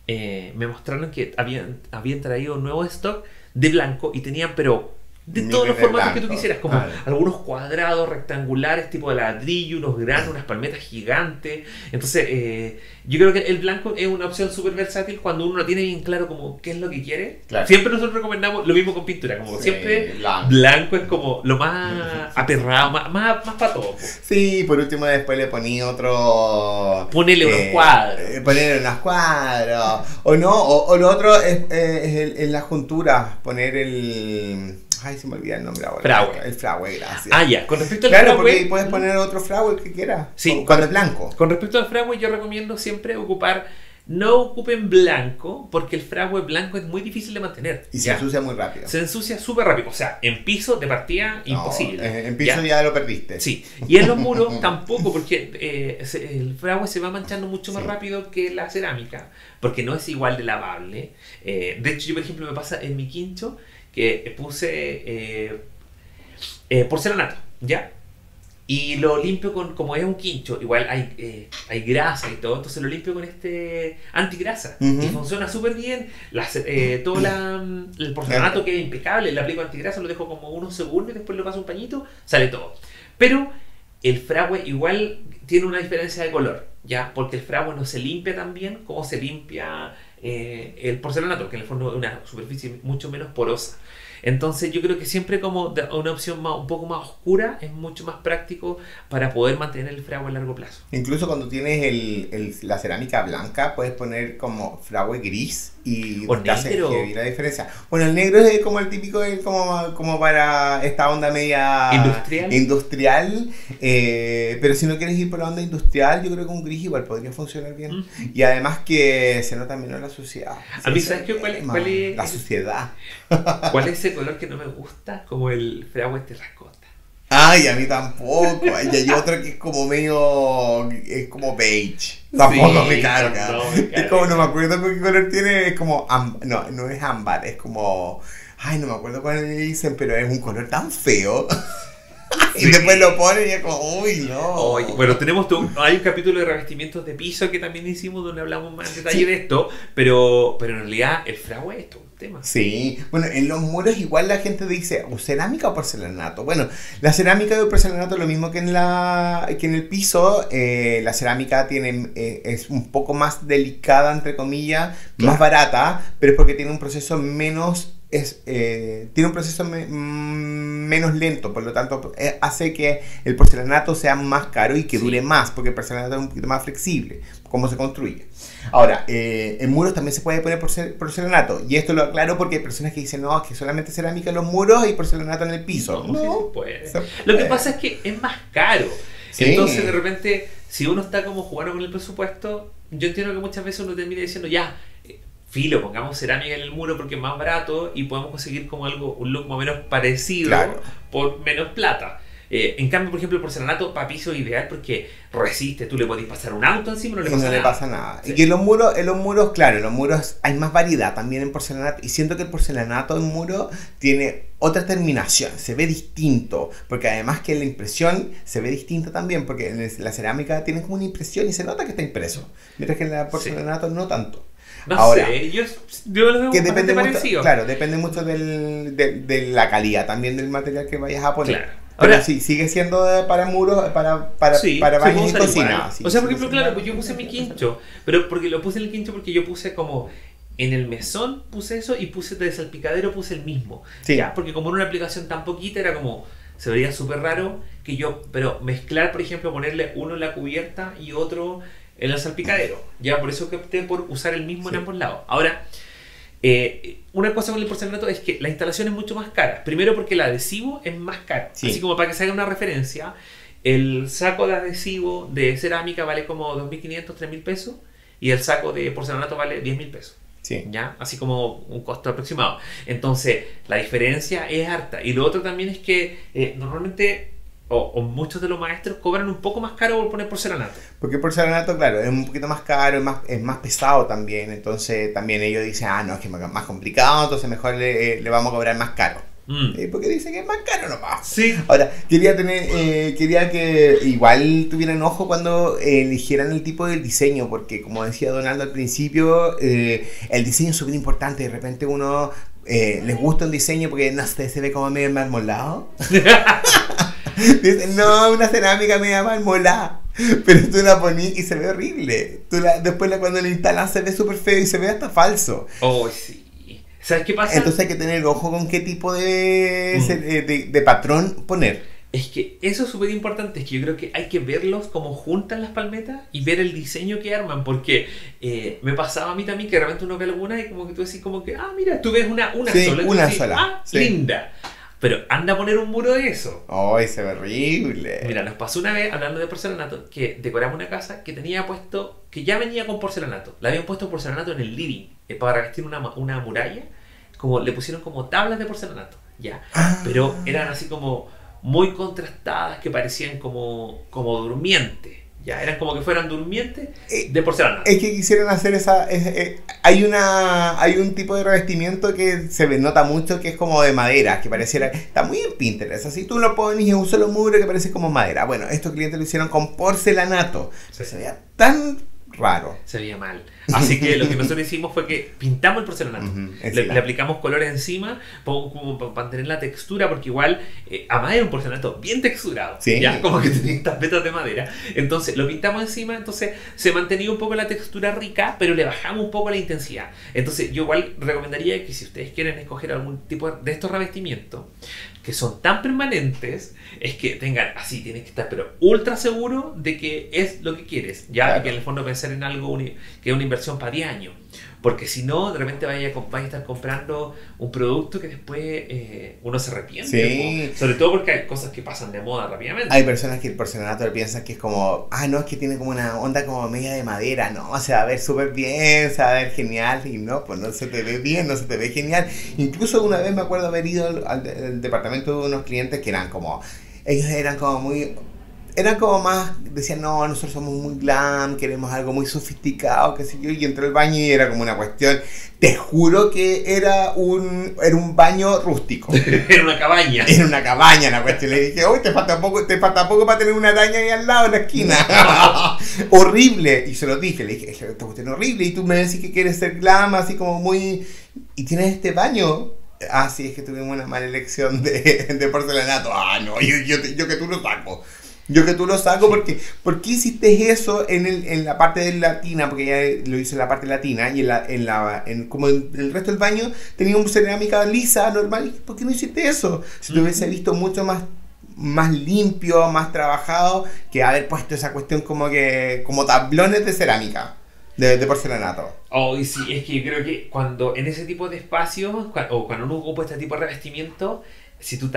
me mostraron que habían traído un nuevo stock de blanco y tenían, pero de todos los Miles de formatos que tú blanco, quisieras, como claro. algunos cuadrados rectangulares tipo de ladrillo, unos granos, unas palmetas gigantes. Entonces yo creo que el blanco es una opción súper versátil cuando uno no tiene bien claro como qué es lo que quiere. Claro. Siempre nosotros recomendamos lo mismo con pintura, como Sí, siempre blanco. blanco es como lo más aperrado, más para todo. Sí, por último después le ponía otro... Ponele unos cuadros. Poner unos cuadros. O no, o lo otro es en las junturas, poner el... Ay, se me olvida el nombre ahora. Fragüe. El fragüe, gracias. Ah, ya, con respecto al Claro, fragüe, porque ahí puedes poner otro fragüe que quieras. Sí. Cuando es blanco. con respecto al fragüe yo recomiendo siempre no ocupen blanco, porque el fragüe blanco es muy difícil de mantener. Y se Ya. ensucia muy rápido. Se ensucia súper rápido. O sea, en piso de partida, No, imposible. en piso ya lo perdiste. Sí. Y en los muros tampoco, porque el fragüe se va manchando mucho más Sí. rápido que la cerámica, porque no es igual de lavable. De hecho, yo, por ejemplo, me pasa en mi quincho que puse porcelanato, ¿ya? Y lo limpio como es un quincho, igual hay grasa y todo, entonces lo limpio con este antigrasa. Ujú. Y funciona súper bien. Todo el porcelanato queda impecable, le aplico antigrasa, lo dejo como unos segundos y después le paso un pañito, sale todo. Pero el fragüe igual tiene una diferencia de color, ¿ya? Porque el fragüe no se limpia tan bien como se limpia el porcelanato, que en el fondo es una superficie mucho menos porosa. Entonces yo creo que siempre como una opción un poco más oscura es mucho más práctico para poder mantener el fragüe a largo plazo. Incluso cuando tienes la cerámica blanca, puedes poner como fragüe gris y O te hace negro. heavy la diferencia. Bueno, el negro es como el típico, es como para esta onda media industrial, pero si no quieres ir por la onda industrial, yo creo que un gris igual podría funcionar bien. Mm. Y además que se nota menos la suciedad. A mí, Sí, ¿sabes qué? ¿Cuál es? La suciedad. ¿Cuál es ese color que no me gusta? Como el fragüe terracota. Ay, a mí tampoco. Y hay otro que es como medio... es como beige. Tampoco Sí, me carga. no me carga. Es como, no me acuerdo qué color tiene, es como... no, no es ámbar, es como... Ay, no me acuerdo cuál le dicen, pero es un color tan feo. Y después lo ponen y es como, uy, no. Oye, bueno, hay un capítulo de revestimientos de piso que también hicimos donde hablamos más en detalle Sí. de esto, pero en realidad el fragua es todo un tema. Sí, bueno, en los muros igual la gente dice, ¿o cerámica o porcelanato? Bueno, la cerámica y el porcelanato lo mismo que que en el piso. La cerámica es un poco más delicada, entre comillas, más barata, pero es porque tiene un proceso menos menos lento, por lo tanto hace que el porcelanato sea más caro y que Sí. dure más, porque el porcelanato es un poquito más flexible, cómo se construye. Ahora, en muros también se puede poner porcelanato, y esto lo aclaro porque hay personas que dicen, no, es que solamente cerámica en los muros y porcelanato en el piso. No, sí No, se puede. se Lo que puede. pasa es que es más caro. Sí. Entonces, de repente, si uno está como jugando con el presupuesto, yo entiendo que muchas veces uno termina diciendo, ya, filo, pongamos cerámica en el muro porque es más barato y podemos conseguir como un look más o menos parecido Claro. por menos plata. En cambio, por ejemplo, el porcelanato para piso es ideal porque resiste, tú le podés pasar un auto encima, no le Y pasa no le nada. pasa nada. Sí. Y que en los muros, claro, en los muros hay más variedad también en porcelanato. Y siento que el porcelanato en muro tiene otra terminación, se ve distinto. Porque además que la impresión se ve distinta también, porque en la cerámica tiene como una impresión y se nota que está impreso. Mientras que en el porcelanato no tanto. No Ahora, sé, yo lo veo que bastante depende mucho, parecido. claro, depende mucho de la calidad también del material que vayas a poner. Claro. Pero Ahora, sí, sigue siendo para muros, para sí, baños se puede y usar cocina. igual. Sí, O sea, por sigue ejemplo, siendo- claro, pues yo puse mi quincho, pero porque lo puse en el quincho porque yo puse como en el mesón puse eso y puse de salpicadero puse el mismo. Sí. Ya, porque como era una aplicación tan poquita era como se vería súper raro pero mezclar, por ejemplo, ponerle uno en la cubierta y otro en el salpicadero. Ya, por eso que opté por usar el mismo en Sí. ambos lados. Ahora, una cosa con el porcelanato es que la instalación es mucho más cara. Primero porque el adhesivo es más caro. Sí. Así como para que se haga una referencia, el saco de adhesivo de cerámica vale como 2.500, 3.000 pesos y el saco de porcelanato vale 10.000 pesos. Sí. ¿Ya? Así como un costo aproximado. Entonces, la diferencia es harta. Y lo otro también es que normalmente, o muchos de los maestros cobran un poco más caro por poner porcelanato. Porque el porcelanato, claro, es un poquito más caro, es más pesado también. Entonces también ellos dicen, no, es que es más complicado, entonces mejor le vamos a cobrar más caro. Porque dice que es más caro nomás. Sí. Ahora, quería que igual tuvieran ojo cuando eligieran el tipo del diseño, porque como decía Donaldo al principio, el diseño es súper importante. De repente uno les gusta el diseño porque no sé, se ve como medio marmolado. Dicen, no, una cerámica media marmolada. Pero tú la ponís y se ve horrible. Después cuando la instalas se ve súper feo y se ve hasta falso. Oh, sí. ¿Sabes qué pasa? Entonces hay que tener ojo con qué tipo de patrón poner. Es que eso es súper importante, es que yo creo que hay que verlos como juntan las palmetas y ver el diseño que arman, porque me pasaba a mí también que de repente uno ve alguna y como que tú decís como que, mira, tú ves una Sí, sola y tú una decís, sola, sí. linda, pero anda a poner un muro de eso. ¡Ay, se ve horrible! Mira, nos pasó una vez, hablando de porcelanato, que decoramos una casa que tenía puesto, que ya venía con porcelanato, le habían puesto porcelanato en el living, para revestir una muralla, como le pusieron como tablas de porcelanato, ya, pero eran así como muy contrastadas que parecían como durmientes. Ya, eran como que fueran durmientes de porcelanato. Es que quisieron hacer hay un tipo de revestimiento que nota mucho que es como de madera, que pareciera. Está muy en Pinterest. Así tú lo pones y es un solo muro que parece como madera. Bueno, estos clientes lo hicieron con porcelanato. Sí. Se veía tan raro. Se veía mal. Así que lo que nosotros hicimos fue que pintamos el porcelanato. Le aplicamos colores encima como para mantener la textura, porque igual, además era un porcelanato bien texturado. Sí. Ya, como que tenía tapetas de madera. Entonces lo pintamos encima, entonces se mantenía un poco la textura rica, pero le bajamos un poco la intensidad. Entonces yo igual recomendaría que si ustedes quieren escoger algún tipo de estos revestimientos, que son tan permanentes, es que tienes que estar pero ultra seguro de que es lo que quieres, ya, Claro. y que en el fondo pensar en algo que es una inversión para 10 años, porque si no, de repente vaya a estar comprando un producto que después uno se arrepiente, Sí. sobre todo porque hay cosas que pasan de moda rápidamente. Hay personas que el porcelanato piensan que es como, no, es que tiene como una onda como media de madera, no, se va a ver súper bien, se va a ver genial, y no, pues no se te ve bien, no se te ve genial. Incluso una vez me acuerdo haber ido al departamento de unos clientes que ellos eran como muy eran como más, decían, no, nosotros somos muy glam, queremos algo muy sofisticado, qué sé yo, y entré al baño y era como una cuestión, te juro que era un baño rústico. Era una cabaña. Era una cabaña la cuestión. Le dije, uy, te falta poco para tener una araña ahí al lado en la esquina. Horrible. Y se lo dije, le dije, esta cuestión es horrible, y tú me decís que quieres ser glam, así como muy... ¿Y tienes este baño? Ah, sí, es que tuvimos una mala elección de porcelanato. Ah, no, yo que tú lo saco. Yo que tú lo saco porque... ¿Por qué hiciste eso en la parte de latina? Porque ya lo hice en la parte latina y como en el resto del baño tenía una cerámica lisa, normal. ¿Por qué no hiciste eso? Si te hubiese visto mucho más limpio, más trabajado, que haber puesto esa cuestión como tablones de cerámica. De porcelanato. Oh, y sí, es que yo creo que cuando en ese tipo de espacios, o cuando uno ocupa este tipo de revestimiento, si tú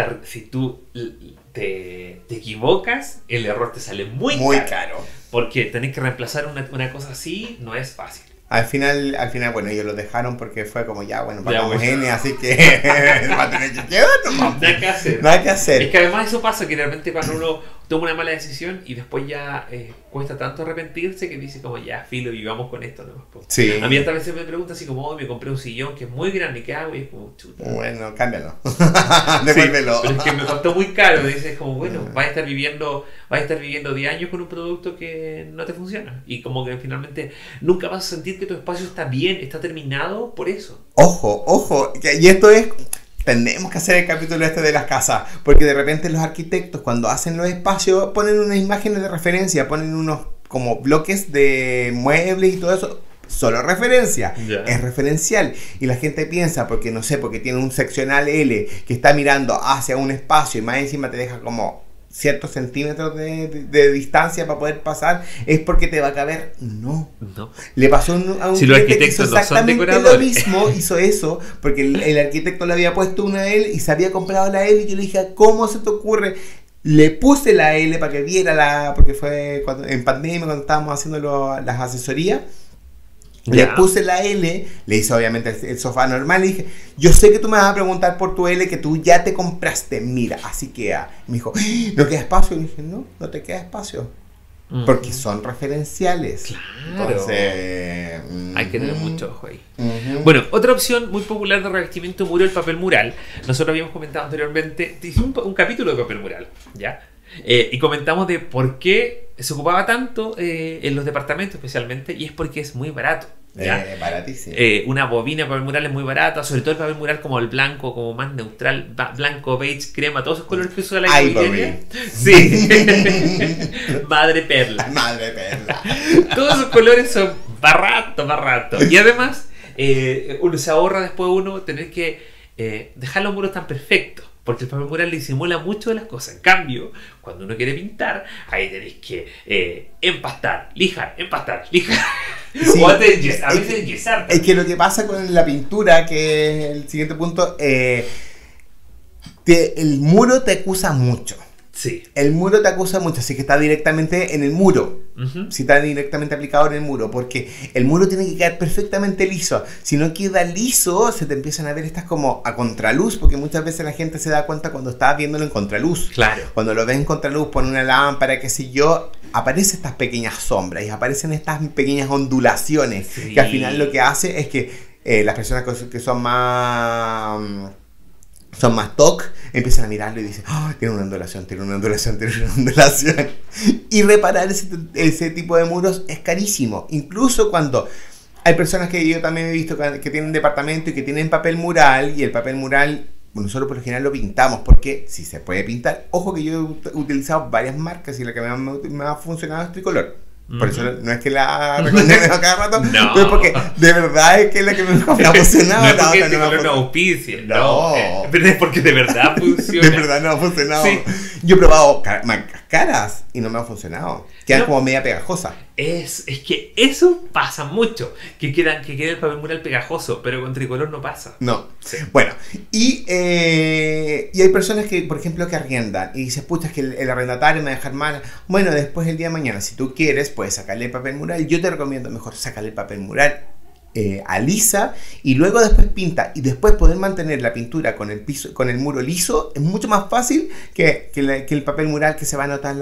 te equivocas, el error te sale muy caro. Porque tener que reemplazar una cosa así no es fácil. Al final, bueno, ellos lo dejaron porque fue como ya, bueno, pagamos N, así que va a tener que quedar nomás. Nada que hacer. Es que además eso pasa, que de repente cuando uno toma una mala decisión y después ya cuesta tanto arrepentirse que dice como ya, filo, vivamos con esto, ¿no? Sí. A mí a veces me preguntan así como, me compré un sillón que es muy grande, ¿qué hago? Y es como, chuta. Bueno, cámbialo. Devuélvelo. Sí, pero es que me costó muy caro. Dices como, bueno, vas a estar viviendo 10 años con un producto que no te funciona. Y como que finalmente nunca vas a sentir que tu espacio está bien, está terminado por eso. Ojo, y esto es... Tenemos que hacer el capítulo de las casas, porque de repente los arquitectos cuando hacen los espacios ponen unas imágenes de referencia, ponen unos como bloques de muebles y todo eso, solo referencia, es referencial, y la gente piensa, porque no sé, porque tiene un seccional L que está mirando hacia un espacio y más encima te deja como ciertos centímetros de distancia para poder pasar, es porque te va a caber. No. Le pasó a un cliente que hizo exactamente lo mismo, hizo eso, porque el arquitecto le había puesto una L y se había comprado la L, y yo le dije, ¿cómo se te ocurre? Le puse la L para que viera porque fue en pandemia cuando estábamos haciendo las asesorías. Le puse la L, le hice obviamente el sofá normal, y dije, yo sé que tú me vas a preguntar por tu L que tú ya te compraste, mira, así queda. Y me dijo, ¿no queda espacio? Y dije, no te queda espacio. Porque son referenciales. Claro. Entonces, hay que tener mucho ojo ahí. Bueno, otra opción muy popular de revestimiento de muro, el papel mural. Nosotros habíamos comentado anteriormente, hicimos un capítulo de papel mural, ¿ya? Y comentamos de por qué se ocupaba tanto en los departamentos especialmente, y es porque es muy barato. Baratísimo. Una bobina de papel mural es muy barata, sobre todo el papel mural como el blanco, como más neutral, blanco, beige, crema, todos esos colores que usa la Ivory. Sí. Madre perla. Todos esos colores son baratos. Y además, uno se ahorra después tener que dejar los muros tan perfectos. Porque el papel mural le disimula mucho de las cosas. En cambio, cuando uno quiere pintar, ahí tenéis que empastar, lijar. Sí, o a veces enyesar. Es que lo que pasa con la pintura, que es el siguiente punto, el muro te acusa mucho. Sí. El muro te acusa mucho, así que está directamente en el muro. Si está directamente aplicado en el muro, porque el muro tiene que quedar perfectamente liso. Si no queda liso, se te empiezan a ver estas como a contraluz, porque muchas veces la gente se da cuenta cuando está viéndolo en contraluz. Claro. Cuando lo ven en contraluz, pone una lámpara, qué sé yo, aparecen estas pequeñas sombras y aparecen estas pequeñas ondulaciones, que al final lo que hace es que las personas que son más TOC, empiezan a mirarlo y dicen, tiene una ondulación. Y reparar ese tipo de muros es carísimo. Incluso cuando hay personas que yo también he visto que tienen departamento y que tienen papel mural, y el papel mural, nosotros por lo general lo pintamos, porque si se puede pintar, ojo que yo he utilizado varias marcas y la que me ha funcionado es Tricolor. Por eso no es que la recomiendo a cada rato, pero porque de verdad es que es la que mejor me ha funcionado. No es porque Tricolor no auspicie, pero es porque de verdad funciona. De verdad no ha funcionado. Sí. Yo he probado marcas caras y no me ha funcionado. Quedan como media pegajosa. Es que eso pasa mucho, que queda el papel mural pegajoso, pero con Tricolor no pasa. No. Sí. Bueno, y hay personas que, por ejemplo, que arriendan y dicen, pucha, es que el arrendatario me va a dejar mal. Bueno, después el día de mañana, si tú quieres, puedes sacarle el papel mural. Yo te recomiendo mejor sacarle el papel mural alisa y luego después pinta y después poder mantener la pintura con el piso, con el muro liso es mucho más fácil que el papel mural, que se va a notar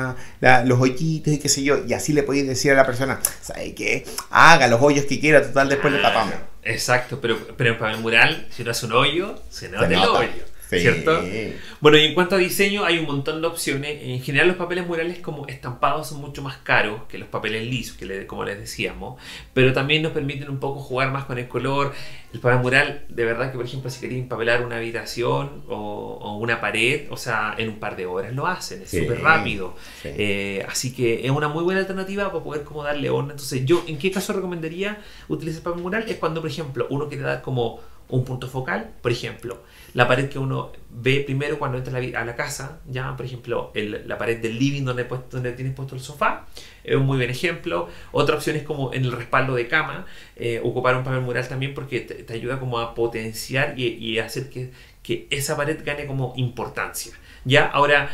los hoyitos y qué sé yo, y así le podéis decir a la persona, ¿sabe qué? Haga los hoyos que quiera, total después le tapamos. Exacto, pero en papel mural, si no hace un hoyo, se nota el nota. hoyo. Sí. ¿Cierto? Bueno, y en cuanto a diseño hay un montón de opciones. En general los papeles murales como estampados son mucho más caros que los papeles lisos, como les decíamos, pero también nos permiten un poco jugar más con el color. El papel mural, de verdad que por ejemplo si queréis empapelar una habitación o una pared, o sea, en un par de horas lo hacen, es súper rápido. Sí. Así que es una muy buena alternativa para poder como darle onda. Entonces yo, ¿en qué caso recomendaría utilizar el papel mural? Es cuando por ejemplo uno quiere dar como un punto focal, por ejemplo, la pared que uno ve primero cuando entra a la casa, ya, por ejemplo, la pared del living donde tienes puesto el sofá, es un muy buen ejemplo. Otra opción es como en el respaldo de cama, ocupar un papel mural también porque te ayuda como a potenciar y hacer que esa pared gane como importancia. Ya, ahora,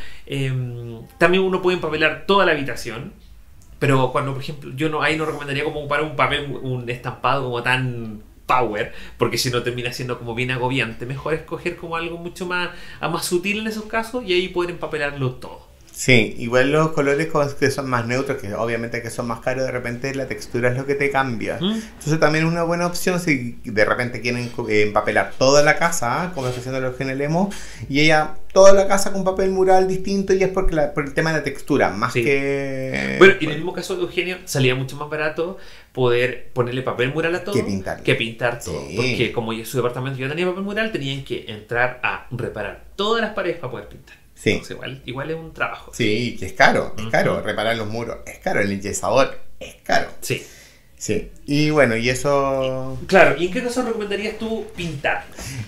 también uno puede empapelar toda la habitación, pero cuando, por ejemplo, ahí no recomendaría como ocupar un estampado como tan power, porque si no termina siendo como bien agobiante. Mejor escoger como algo mucho más sutil en esos casos y ahí poder empapelarlo todo. Sí, igual los colores que son más neutros, que obviamente que son más caros, de repente la textura es lo que te cambia. Entonces también es una buena opción si de repente quieren empapelar toda la casa, como está haciendo los Genelemo, y ella toda la casa con papel mural distinto, y es por el tema de la textura, más que... Bueno, y en el mismo caso de Eugenio, salía mucho más barato poder ponerle papel mural a todo que pintar todo. Sí. Porque como su departamento ya tenía papel mural, tenían que entrar a reparar todas las paredes para poder pintar. Sí. Entonces, igual es un trabajo. Sí, que es caro, reparar los muros es caro, el enyessador es caro. Sí. Sí, y bueno, y eso... Claro, ¿y en qué caso recomendarías tú pintar?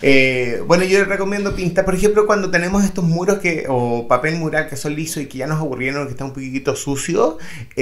Bueno, yo recomiendo pintar, por ejemplo, cuando tenemos estos muros o papel mural que son lisos y que ya nos aburrieron, que está un poquito sucio,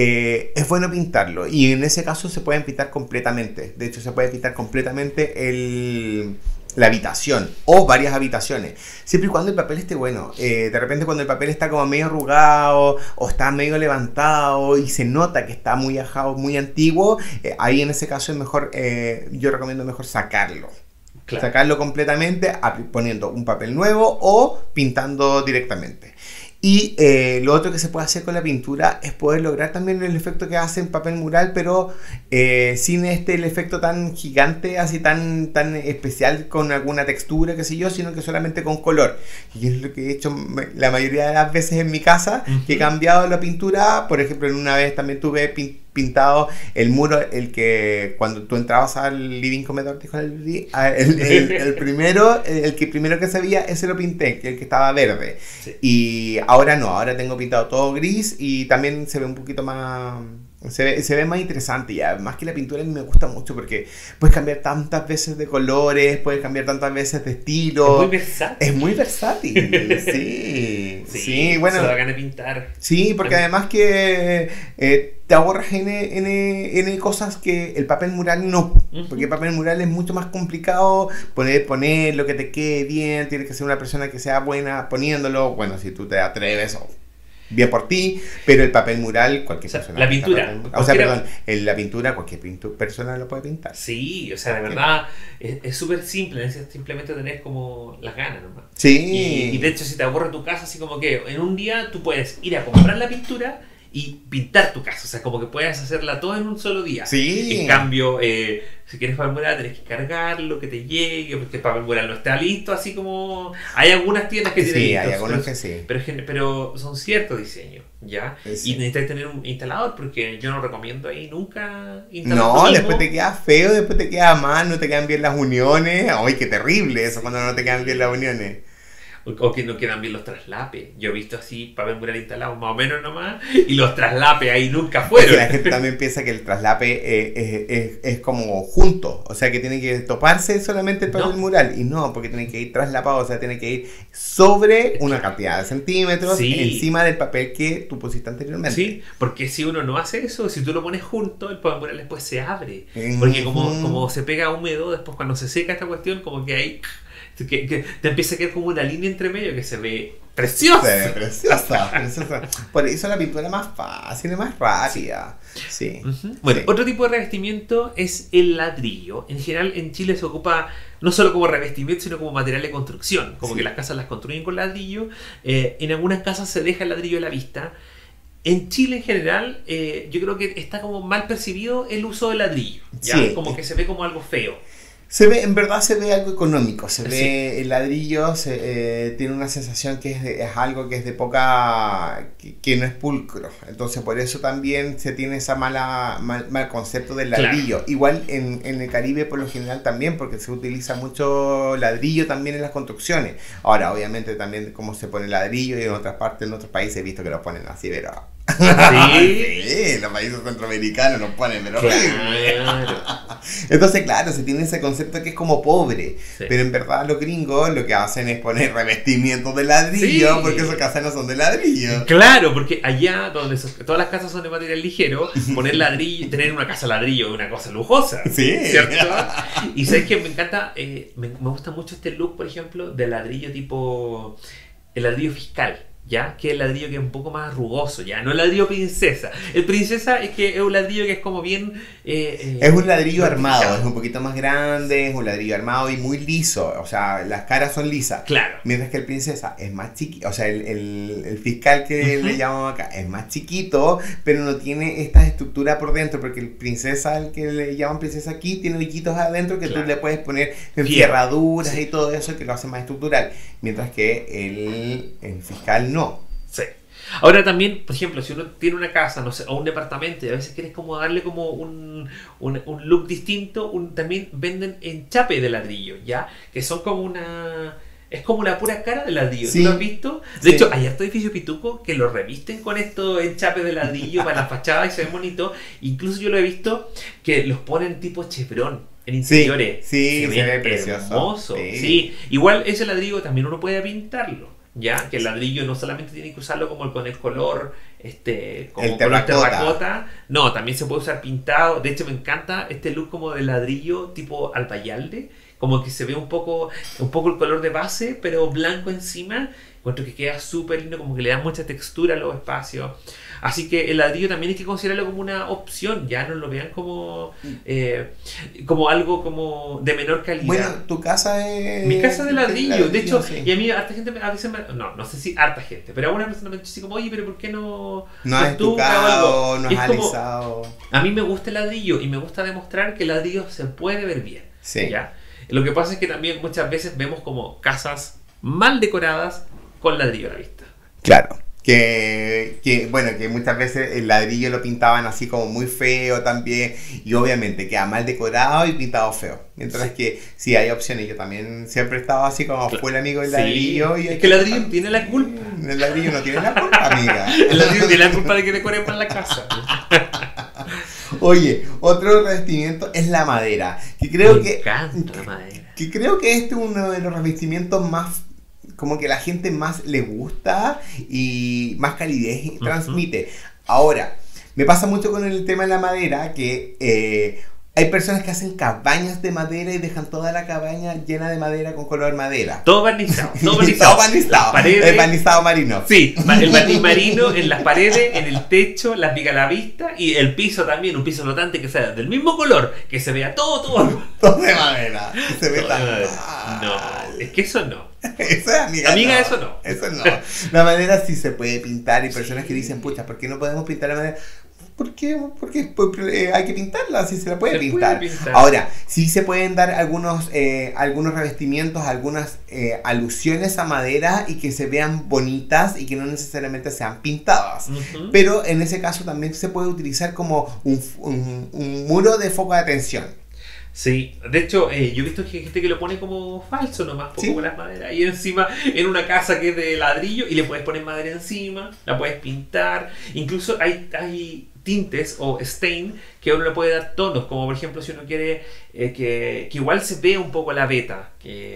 es bueno pintarlo. Y en ese caso se pueden pintar completamente. De hecho, se puede pintar completamente la habitación o varias habitaciones, siempre y cuando el papel esté bueno. De repente cuando el papel está como medio arrugado o está medio levantado y se nota que está muy ajado, muy antiguo, ahí en ese caso es mejor, yo recomiendo mejor sacarlo. Claro. Sacarlo completamente poniendo un papel nuevo o pintando directamente. Y lo otro que se puede hacer con la pintura es poder lograr también el efecto que hace en papel mural, pero sin el efecto tan gigante, así tan especial, con alguna textura, qué sé yo, sino que solamente con color. Y es lo que he hecho la mayoría de las veces en mi casa, que he cambiado la pintura. Por ejemplo, en una vez también tuve pintado el muro, el que cuando tú entrabas al living comedor, el primero que se veía, ese lo pinté, el que estaba verde. Sí. Y ahora no, ahora tengo pintado todo gris y también se ve un poquito más... Se ve más interesante, y además que la pintura a mí me gusta mucho porque puedes cambiar tantas veces de colores, puedes cambiar tantas veces de estilo. Es muy versátil. Es muy versátil, sí. Sí, bueno. Se da ganas de pintar. Sí, porque además que te ahorras en cosas que el papel mural no. Porque el papel mural es mucho más complicado, poner lo que te quede bien, tienes que ser una persona que sea buena poniéndolo. Bueno, si tú te atreves bien por ti, pero el papel mural cualquier persona. La pintura. La pintura cualquier persona lo puede pintar. Sí, o sea, de verdad es súper simple, necesitas simplemente tener como las ganas nomás. Sí. Y de hecho, si te aburre tu casa, así como que en un día tú puedes ir a comprar la pintura y pintar tu casa, o sea, como que puedes hacerla toda en un solo día. Sí. En cambio, si quieres papel mural tenés que cargarlo, que te llegue, porque el papel mural no está listo, así como... Hay algunas tiendas que tienen listos, hay algunos que sí. Pero son ciertos diseños, ¿ya? Sí. Y necesitas tener un instalador, porque yo no recomiendo ahí nunca instalar. No, después te queda feo, después te queda mal, no te quedan bien las uniones. ¡Ay, qué terrible eso cuando no te quedan bien las uniones! O que no quedan bien los traslapes. Yo he visto así papel mural instalado más o menos nomás, y los traslapes ahí nunca fueron. Porque la gente también piensa que el traslape es como junto, o sea que tiene que toparse solamente el papel mural, y no, porque tiene que ir traslapado, o sea, tiene que ir sobre una cantidad de centímetros encima del papel que tú pusiste anteriormente. Sí, porque si uno no hace eso, si tú lo pones junto, el papel mural después se abre, porque como se pega húmedo, después cuando se seca esta cuestión, como que ahí que te empieza a quedar como una línea entre medio que se ve preciosa. Se ve preciosa, preciosa. Por eso la pintura es más fácil, es más rápida. Sí. Bueno, sí. otro tipo de revestimiento es el ladrillo. En general en Chile se ocupa no solo como revestimiento, sino como material de construcción. Como Sí. que las casas las construyen con ladrillo. En algunas casas se deja el ladrillo a la vista. En Chile en general, yo creo que está como mal percibido el uso del ladrillo. ¿Ya? Sí. Como que se ve como algo feo. Se ve, en verdad se ve algo económico, se Sí. ve el ladrillo, tiene una sensación que es algo que es de poca, que no es pulcro, entonces por eso también se tiene esa mal concepto del ladrillo. Igual en el Caribe por lo general también, porque se utiliza mucho ladrillo también en las construcciones. Ahora obviamente también como se pone ladrillo y en otras partes, en otros países he visto que lo ponen así, pero... Sí. Sí, los países centroamericanos lo ponen, pero... Claro. Entonces, claro, se tiene ese concepto que es como pobre, Sí. pero en verdad los gringos lo que hacen es poner revestimientos de ladrillo, Sí. porque esas casas no son de ladrillo. Claro, porque allá donde todas las casas son de material ligero, poner ladrillo, tener una casa ladrillo es una cosa lujosa. Sí. ¿Cierto? Y sabes que me encanta, me gusta mucho este look, por ejemplo, de ladrillo tipo el ladrillo fiscal. ¿Ya? Que es el ladrillo que es un poco más rugoso, ¿ya? No el ladrillo princesa. El princesa es que es un ladrillo que es como bien... Es un ladrillo armado, vertical. es un poquito más grande, es un ladrillo armado y muy liso, o sea, las caras son lisas. Claro. Mientras que el princesa es más chiquito, o sea, el fiscal que le llamamos acá es más chiquito, pero no tiene esta estructura por dentro, porque el princesa, el que le llaman princesa aquí, tiene hoyitos adentro que Claro. tú le puedes poner Fierro. cerraduras Sí. y todo eso que lo hace más estructural, mientras que el fiscal no. Sí. Ahora también, por ejemplo, si uno tiene una casa, no sé, o un departamento y a veces quieres como darle como un look distinto, también venden enchape de ladrillo, ¿ya? Que son como una... Es como la pura cara de ladrillo. Sí. ¿Tú lo has visto? De Sí. hecho, hay harto edificio pituco que lo revisten con estos enchapes de ladrillo para la fachada y se ve bonito. Incluso yo lo he visto que los ponen tipo chevron en interiores. sí, se ve ve precioso. hermoso. Sí. Sí. Igual ese ladrillo también uno puede pintarlo. Ya, que el ladrillo no solamente tiene que usarlo como con el color, como El color terracota. terracota, no, también se puede usar pintado. De hecho, me encanta este look como de ladrillo tipo albayalde, como que se ve un poco el color de base, pero blanco encima. Encuentro que queda súper lindo, como que le da mucha textura a los espacios. Así que el ladrillo también hay que considerarlo como una opción, ya no lo vean como algo como de menor calidad. Bueno, tu casa es... Mi casa de ladrillo, de hecho, sí. y a mí harta gente a veces no sé si harta gente, pero alguna persona me dice así como, oye, pero ¿por qué no No es estuca o algo? estucado, no Y es es como, alisado. a mí me gusta el ladrillo y me gusta demostrar que el ladrillo se puede ver bien. Sí. ¿Ya? Lo que pasa es que también muchas veces vemos como casas mal decoradas con ladrillo a la vista. Claro. Bueno, que muchas veces el ladrillo lo pintaban así como muy feo también, y obviamente queda mal decorado y pintado feo. Mientras que sí hay opciones, yo también siempre he estado así como Claro. fue el amigo del Sí. ladrillo. Y Es que el ladrillo no tiene la culpa. El ladrillo no tiene la culpa, amiga. El ladrillo tiene la culpa de que decoren mal la casa. Oye, otro revestimiento es la madera, que creo Me que encanta la madera. que creo que este es uno de los revestimientos más como que la gente más le gusta y más calidez transmite. Ahora, me pasa mucho con el tema de la madera que hay personas que hacen cabañas de madera y dejan toda la cabaña llena de madera con color madera. Todo barnizado. Todo Todo barnizado. barnizado. Las paredes, El barnizado marino. sí, el barniz marino en las paredes, en el techo, las vigas a la vista y el piso también, un piso flotante que sea del mismo color, que se vea todo. Todo de madera. Y se ve Todo tan de madera. mal. No, es que eso no. Eso, amiga, Amiga, no. eso no. Eso no. La madera sí se puede pintar y personas que dicen, pucha, ¿por qué no podemos pintar la madera? ¿Por qué? Porque hay que pintarla, sí se la puede Se pintar. puede pintar. Ahora, sí se pueden dar algunos revestimientos, algunas alusiones a madera y que se vean bonitas y que no necesariamente sean pintadas. Ujú. Pero en ese caso también se puede utilizar como un muro de foco de atención. Sí, de hecho, yo he visto que hay gente que lo pone como falso nomás, Sí. como las maderas. Y encima, en una casa que es de ladrillo, y le puedes poner madera encima, la puedes pintar. Incluso hay tintes o stain que uno le puede dar tonos, como por ejemplo si uno quiere que igual se vea un poco la veta, que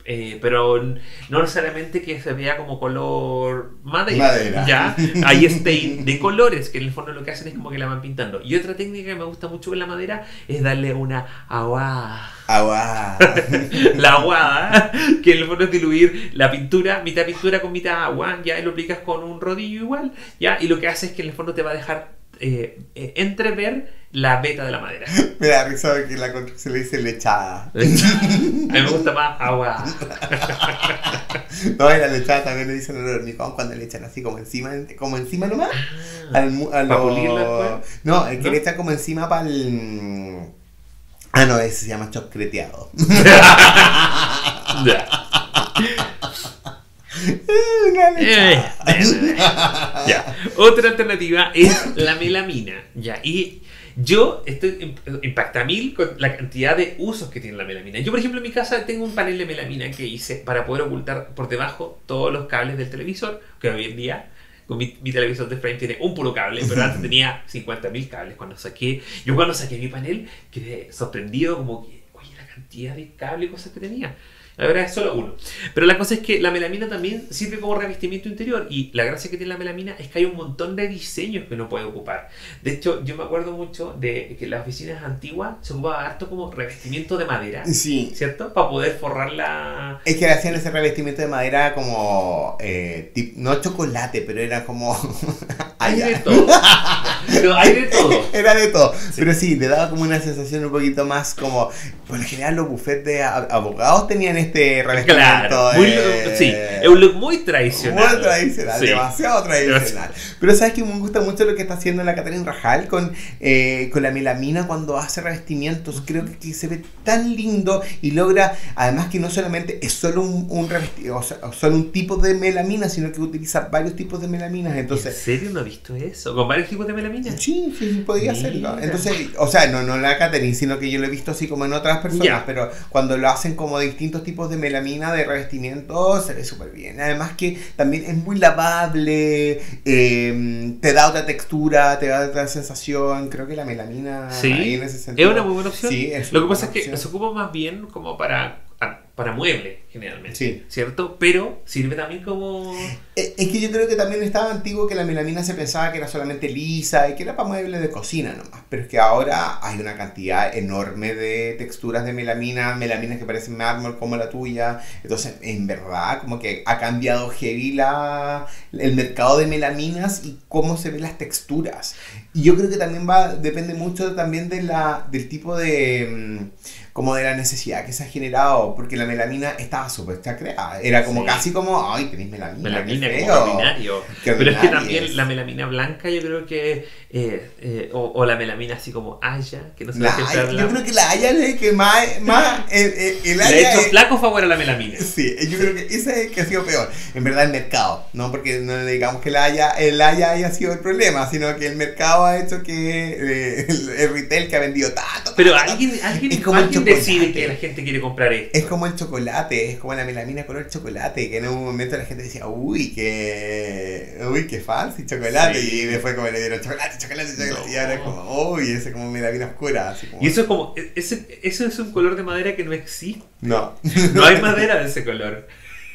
pero no necesariamente que se vea como color madera. Madera. Ya hay stain de colores que en el fondo lo que hacen es como que la van pintando. Y otra técnica que me gusta mucho con la madera es darle una aguada. Agua. La aguada, que en el fondo es diluir la pintura, mitad pintura con mitad agua, ya, y lo aplicas con un rodillo igual, ya, y lo que hace es que en el fondo te va a dejar entrever la veta de la madera. Me da risa que la construcción le dice lechada. A mí me gusta más agua. No, y la lechada también le dicen al hormigón cuando le echan así como encima nomás. ¿Para pulirlo después? No, el que ¿No? le echan como encima para el... Ah, no, ese se llama chocreteado. Ya. Una lechada. Ya. Otra alternativa es la melamina. Ya. Y yo estoy impacta mil con la cantidad de usos que tiene la melamina. Yo, por ejemplo, en mi casa tengo un panel de melamina que hice para poder ocultar por debajo todos los cables del televisor, que hoy en día con mi televisor de frame tiene un puro cable, pero antes tenía 50.000 cables. Yo cuando saqué mi panel quedé sorprendido como que, oye, la cantidad de cables y cosas que tenía. La verdad es solo uno. Pero la cosa es que la melamina también sirve como revestimiento interior. Y la gracia que tiene la melamina es que hay un montón de diseños que uno puede ocupar. De hecho, yo me acuerdo mucho de que en las oficinas antiguas se ocupaba harto como revestimiento de madera. Sí. ¿Cierto? Para poder forrar la... Es que le hacían ese revestimiento de madera como... no chocolate, pero era como... Hay de todo. Pero hay de todo. Era de todo. Sí. Pero sí, le daba como una sensación un poquito más como... Por lo general los bufetes de abogados tenían este revestimiento. Claro, sí, es un look muy tradicional. Muy tradicional, sí. Demasiado tradicional. Pero sabes que me gusta mucho lo que está haciendo la Catherine Rajal con la melamina cuando hace revestimientos. Creo que se ve tan lindo y logra, además que no solamente es solo un revestimiento, o sea, solo un tipo de melamina, sino que utiliza varios tipos de melaminas. Entonces, ¿en serio no he visto eso? ¿Con varios tipos de melamina? Sí, podía hacerlo. Entonces, o sea, no la Catherine, sino que yo lo he visto así como en otras personas, yeah. Pero cuando lo hacen como distintos tipos de melamina de revestimiento, se ve súper bien. Además que también es muy lavable, te da otra textura, te da otra sensación. Creo que la melamina sí, ahí en ese sentido, es una muy buena opción. Sí, lo que pasa es que se ocupa más bien como para muebles, generalmente, sí. ¿Cierto? Pero sirve también como... Es que yo creo que también estaba antiguo que la melamina se pensaba que era solamente lisa y que era para muebles de cocina nomás. Pero es que ahora hay una cantidad enorme de texturas de melaminas que parecen mármol como la tuya. Entonces, en verdad, como que ha cambiado heavy el mercado de melaminas y cómo se ven las texturas. Y yo creo que también depende mucho también del tipo de... como de la necesidad que se ha generado, porque la melamina estaba súper creada. Era como sí. Casi como, ay, tenéis melamina. Melamina como ordinario. Pero es que también la melamina blanca, yo creo que, o la melamina así como haya, que no se yo creo que la haya es el que más el haya. Le ha hecho flaco favor a la melamina. Sí, yo creo que ese es el que ha sido peor. En verdad el mercado, no porque no digamos que el haya sido el problema, sino que el mercado ha hecho que el retail que ha vendido tanto. Pero alguien decide que la gente quiere comprar esto. Es como el chocolate, es como la melamina color chocolate, que en un momento la gente decía, uy, qué fancy chocolate, sí. Y después como le dieron chocolate, no. Y ahora es como, uy, ese como melamina oscura. Así como... Y eso es como, eso es un color de madera que no existe. No. No hay madera de ese color.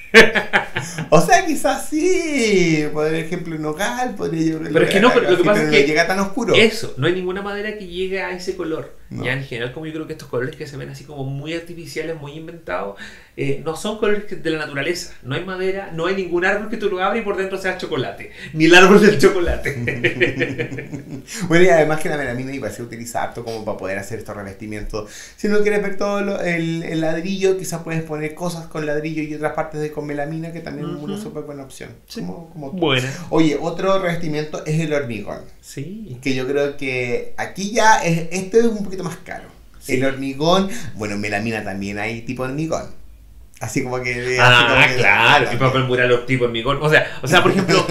O sea, quizás sí, por ejemplo, en nogal podría yo. Pero es que no, pero lo que pasa es que llega tan oscuro. Eso, no hay ninguna madera que llegue a ese color. No. Ya en general, como yo creo que estos colores que se ven así como muy artificiales, muy inventados, no son colores de la naturaleza. No hay madera, no hay ningún árbol que tú lo abras y por dentro sea chocolate. Ni el árbol del chocolate. Bueno, y además que la melamina iba a ser utilizada harto como para poder hacer estos revestimientos. Si no quieres ver todo el ladrillo, quizás puedes poner cosas con ladrillo y otras partes con melamina, que también es una súper buena opción. Sí. Como buena. Oye, otro revestimiento es el hormigón. Sí. Que yo creo que aquí ya esto es un poquito más caro. Sí. El hormigón, bueno, en melamina también hay tipo de hormigón. Así como que... claro, y papel mural tipo hormigón. O sea, por ejemplo,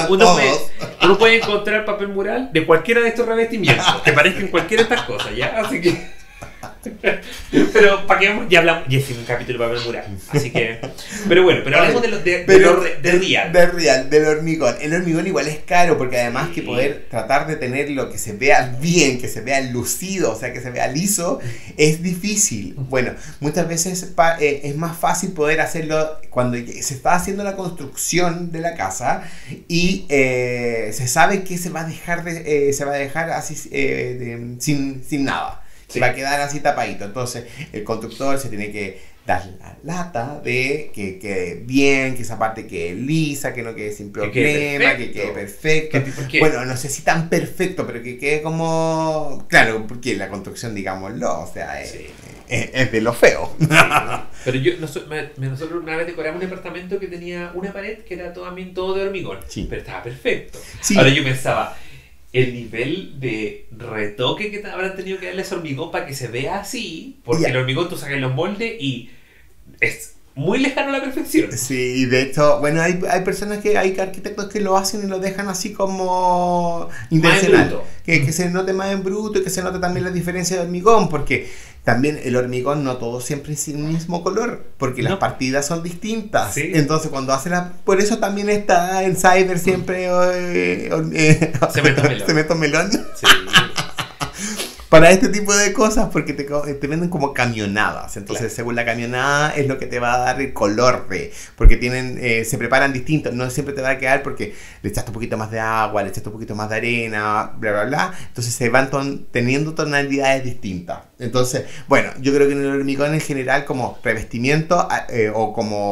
uno puede encontrar papel mural de cualquiera de estos revestimientos, que parezcan cualquiera de estas cosas, ¿ya? Así que... Pero para qué ya hablamos, ya es un capítulo para ver mural. Así que. Pero bueno, pero hablemos de real. Del hormigón. El hormigón igual es caro porque además que poder tratar de tenerlo que se vea bien, que se vea lucido, o sea, que se vea liso, es difícil. Bueno, muchas veces es más fácil poder hacerlo cuando se está haciendo la construcción de la casa y se sabe que se va a dejar así sin nada. Se va a quedar así tapadito. Entonces el constructor se tiene que dar la lata de que quede bien, que esa parte quede lisa, que no quede sin problema, que quede perfecto. Bueno, no sé si tan perfecto, pero que quede como... Claro, porque la construcción, digámoslo, o sea, es de lo feo. Sí. Pero nosotros una vez decoramos un departamento que tenía una pared que era también todo de hormigón, pero estaba perfecto. Sí. Ahora yo pensaba... El nivel de retoque que habrán tenido que darle a ese hormigón para que se vea así, porque el hormigón tú sacas los moldes y es muy lejano a la perfección. Sí, de hecho, bueno, hay personas hay arquitectos que lo hacen y lo dejan así como intencional. Que se note más en bruto y que se note también la diferencia de hormigón, porque también el hormigón no todo siempre es el mismo color, porque las partidas son distintas. ¿Sí? Entonces cuando hace por eso también está en Cyber siempre cemento melón. Sí. Para este tipo de cosas, porque te venden como camionadas. Entonces, según la camionada, es lo que te va a dar el color porque se preparan distintos. No siempre te va a quedar porque le echaste un poquito más de agua, le echaste un poquito más de arena, bla, bla, bla. Entonces, se van teniendo tonalidades distintas. Entonces, bueno, yo creo que en el hormigón en general, como revestimiento o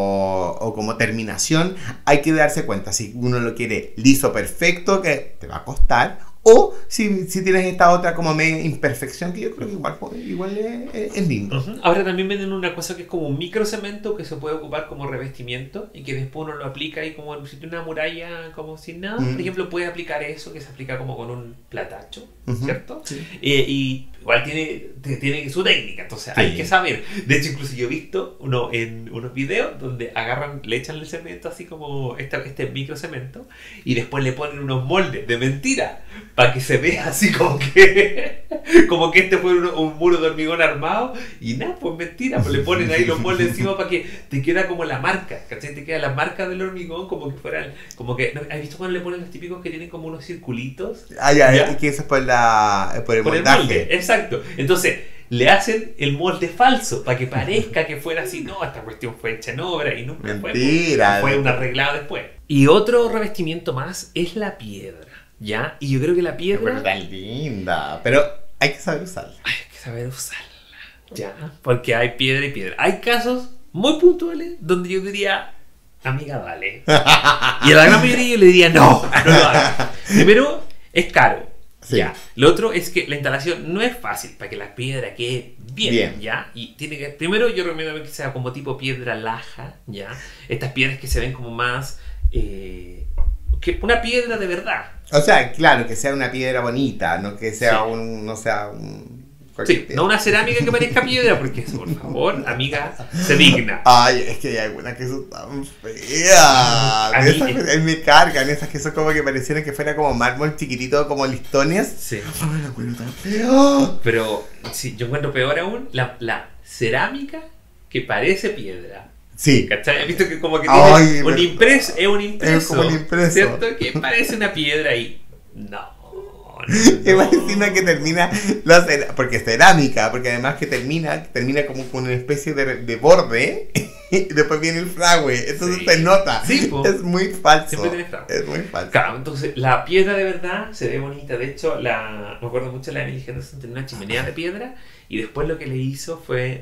como terminación, hay que darse cuenta. Si uno lo quiere liso, perfecto, que te va a costar. O si tienes esta otra como media imperfección, que yo creo que igual es lindo. Ahora también venden una cosa que es como un microcemento que se puede ocupar como revestimiento y que después uno lo aplica ahí como si tiene una muralla como sin nada. Por ejemplo, puede aplicar eso que se aplica como con un platacho, ¿cierto? Sí. Y igual tiene su técnica, entonces hay que saber. De hecho, incluso yo he visto en unos videos donde le echan el cemento así como este microcemento y después le ponen unos moldes de mentira para que se vea así como que este fue un muro de hormigón armado y nada, pues mentira, pues le ponen ahí los moldes encima para que te queda como la marca, ¿cachai? Te queda la marca del hormigón como que fueran, como que, ¿has visto cuando le ponen los típicos que tienen como unos circulitos? ¿Ya? Que eso es por el montaje. Molde, exacto. Entonces, le hacen el molde falso para que parezca que fuera así. No, esta cuestión fue hecha en obra y nunca fue un arreglado después. Y otro revestimiento más es la piedra, ¿ya? Y yo creo que la piedra... Es tan linda, pero hay que saber usarla. Hay que saber usarla, ¿ya? Porque hay piedra y piedra. Hay casos muy puntuales donde yo diría, amiga, dale. Y a la gran mayoría yo le diría, no lo hagas. Primero, es caro. Sí. Ya. Lo otro es que la instalación no es fácil para que la piedra quede bien, ¿ya? Y tiene que, primero yo recomiendo que sea como tipo piedra laja, ¿ya? Estas piedras que se ven como más que una piedra de verdad. O sea, claro, que sea una piedra bonita, no que sea Sí, no una cerámica que parezca piedra, porque eso, por favor, amiga, se digna. Ay, es que hay algunas que son tan feas. Esas me cargan, esas que son como que parecieran que fuera como mármol chiquitito, como listones. Sí. Ay, la encuentro tan feo. Pero, sí, yo encuentro peor aún la cerámica que parece piedra. Sí. ¿Cachai? ¿Has visto que como que tiene un impreso? Es un impreso. Es como un impreso. ¿Cierto? Que parece una piedra y... No. Imagina que termina porque es cerámica, porque además que termina como con una especie de borde y después viene el fragüe, entonces se nota. Sí, es muy falso. Siempre tiene fragüe. Es muy falso. Claro, entonces la piedra de verdad se ve bonita. De hecho, me acuerdo mucho de la Emily Henderson tenía una chimenea de piedra y después lo que le hizo fue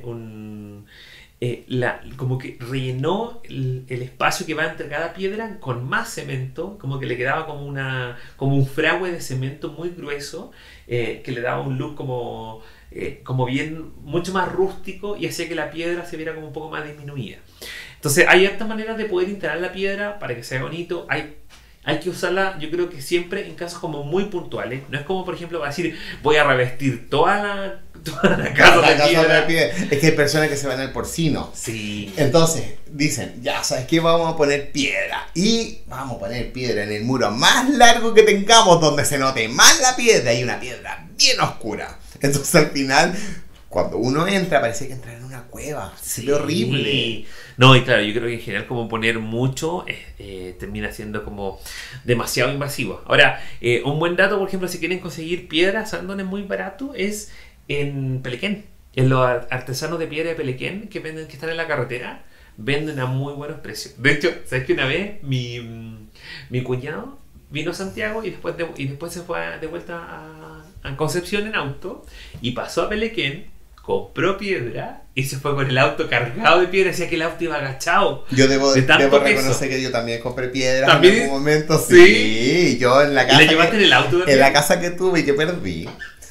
como que rellenó el espacio que va entre cada piedra con más cemento, como que le quedaba como un fragüe de cemento muy grueso, que le daba un look como bien, mucho más rústico y hacía que la piedra se viera como un poco más disminuida. Entonces hay hartas maneras de poder instalar la piedra para que sea bonito. Hay que usarla, yo creo que siempre en casos como muy puntuales. No es como, por ejemplo, va a decir, voy a revestir toda la casa de piedra. Es que hay personas que se van al porcino. Sí. Entonces, dicen, ya, ¿sabes qué? Vamos a poner piedra. Y vamos a poner piedra en el muro más largo que tengamos, donde se note más la piedra y una piedra bien oscura. Entonces, al final... cuando uno entra parece que entrar en una cueva. Se ve horrible. No, y claro, yo creo que en general como poner mucho termina siendo como demasiado invasivo. Ahora, un buen dato, por ejemplo, si quieren conseguir piedras, ¿saben dónde es muy barato? Es en Pelequén. En los artesanos de piedra de Pelequén que venden, que están en la carretera, venden a muy buenos precios. De hecho, ¿sabes que una vez mi cuñado vino a Santiago y después se fue de vuelta a Concepción en auto y pasó a Pelequén, compró piedra y se fue con el auto cargado de piedra? Decía que el auto iba agachado. Yo debo reconocer que yo también compré piedras en algún momento. Sí, yo en la casa. ¿Y la llevaste en el auto también? En la casa que tuve y que perdí.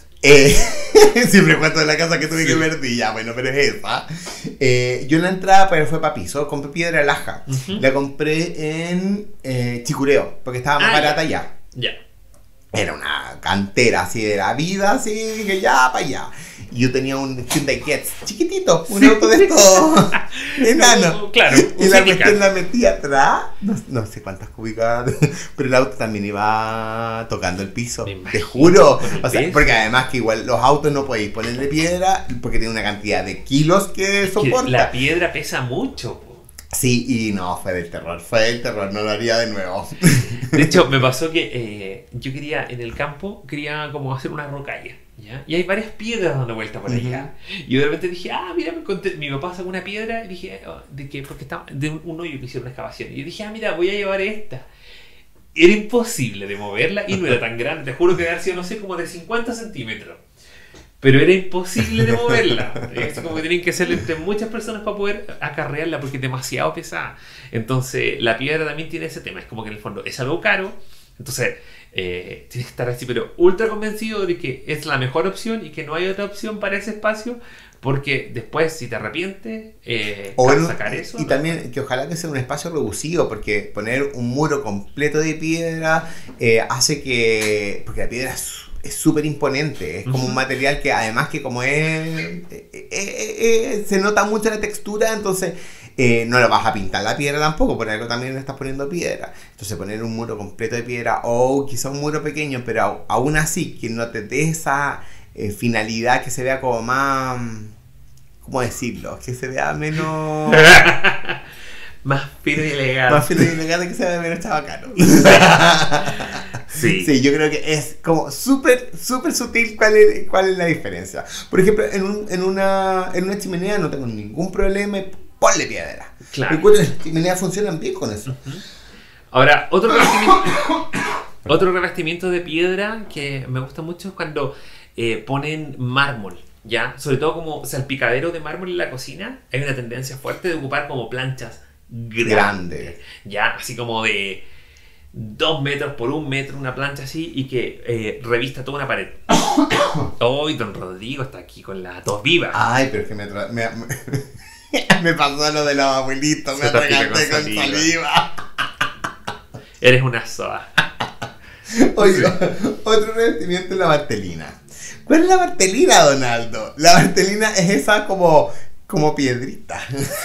Siempre cuento de la casa que tuve que perdí, ya, bueno, pero es esa. Yo en la entrada, pero fue para piso, compré piedra laja. La compré en Chicureo, porque estaba más barata allá. Ya. Era una cantera así de la vida, así que ya para allá. Y yo tenía un Hyundai Getz chiquitito, un auto de estos enano. Claro, y la cuestión la metí atrás, no sé cuántas cúbicas, pero el auto también iba tocando el piso. Te juro. O sea, porque además que igual los autos no podéis ponerle piedra porque tiene una cantidad de kilos que soporta. La piedra pesa mucho. Sí, y no, fue del terror, no lo haría de nuevo. De hecho, me pasó que yo quería, en el campo, quería como hacer una rocalla, ¿ya? Y hay varias piedras dando vuelta por allá. Y yo de repente dije, mira, me encontré, mi papá sacó una piedra y dije, porque estaba de un hoyo que hicieron una excavación. Y yo dije, mira, voy a llevar esta. Era imposible de moverla y no era tan grande, te juro que había sido, no sé, como de 50 centímetros. Pero era imposible de moverla. Es como que tienen que ser entre muchas personas para poder acarrearla porque es demasiado pesada. Entonces, la piedra también tiene ese tema. Es como que en el fondo es algo caro. Entonces, tienes que estar así, pero ultra convencido de que es la mejor opción y que no hay otra opción para ese espacio. Porque después, si te arrepientes, vas a sacar eso. Y también que ojalá que sea un espacio reducido, porque poner un muro completo de piedra hace que... Porque la piedra es súper imponente, es como un material que además que como se nota mucho la textura, entonces no lo vas a pintar la piedra tampoco, por algo también le estás poniendo piedra. Entonces poner un muro completo de piedra o quizá un muro pequeño, pero aún así que no te dé esa finalidad, que se vea como más, ¿cómo decirlo? Que se vea menos... Más fino y elegante. Más fino y elegante, que se vea menos chabacano. Sí. Sí, yo creo que es como súper sutil cuál es la diferencia. Por ejemplo, en una chimenea no tengo ningún problema, ponle piedra. Claro. Recuerdo que las chimeneas funcionan bien con eso. Ahora, otro revestimiento de piedra que me gusta mucho es cuando ponen mármol, ¿ya? Sobre todo como salpicadero de mármol en la cocina. Hay una tendencia fuerte de ocupar como planchas grandes. Ya, así como de 2 metros por 1 metro, una plancha así, y que revista toda una pared. Hoy don Rodrigo está aquí con la tos viva. Ay, pero es que me pasó lo de los abuelitos, me atraganté con saliva. Eres una soa. Oye, otro revestimiento es la martelina. ¿Cuál es la martelina, Donaldo? La martelina es esa como piedrita.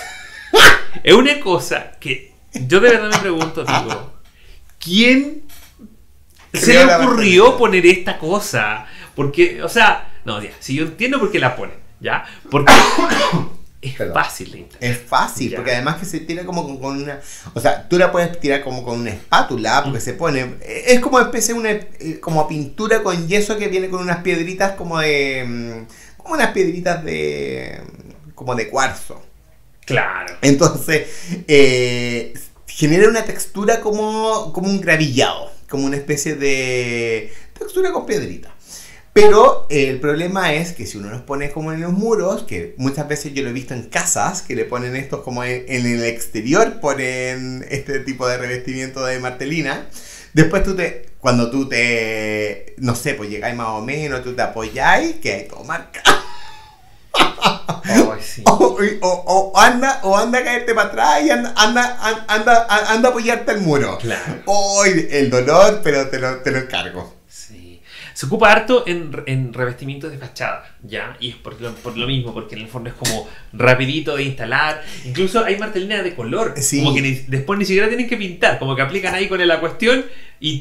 Es una cosa que yo de verdad me pregunto, digo, ¿quién se le ocurrió poner esta cosa? Porque, o sea, no, ya, si yo entiendo por qué la ponen, ¿ya? Porque es fácil de instalar. Es fácil, porque además que se tira como con una... O sea, tú la puedes tirar como con una espátula, porque se pone... Es como especie de como pintura con yeso que viene con unas piedritas como de... Como unas piedritas de... Como de cuarzo. Claro. Entonces, genera una textura como un gravillado, como una especie de textura con piedrita. Pero el problema es que si uno los pone como en los muros, que muchas veces yo lo he visto en casas, que le ponen estos como en el exterior, ponen este tipo de revestimiento de martelina. Después cuando tú no sé, pues llegáis más o menos, tú te apoyáis, que hay todo marcado. Oh, sí. o anda a caerte para atrás y anda a apoyarte al muro. Claro. El dolor, pero te lo encargo. Sí. Se ocupa harto en revestimientos de fachada, ¿ya? Y es por lo mismo, porque en el fondo es como rapidito de instalar. Incluso hay martelinas de color, Sí. como que después ni siquiera tienen que pintar, como que aplican ahí con la cuestión y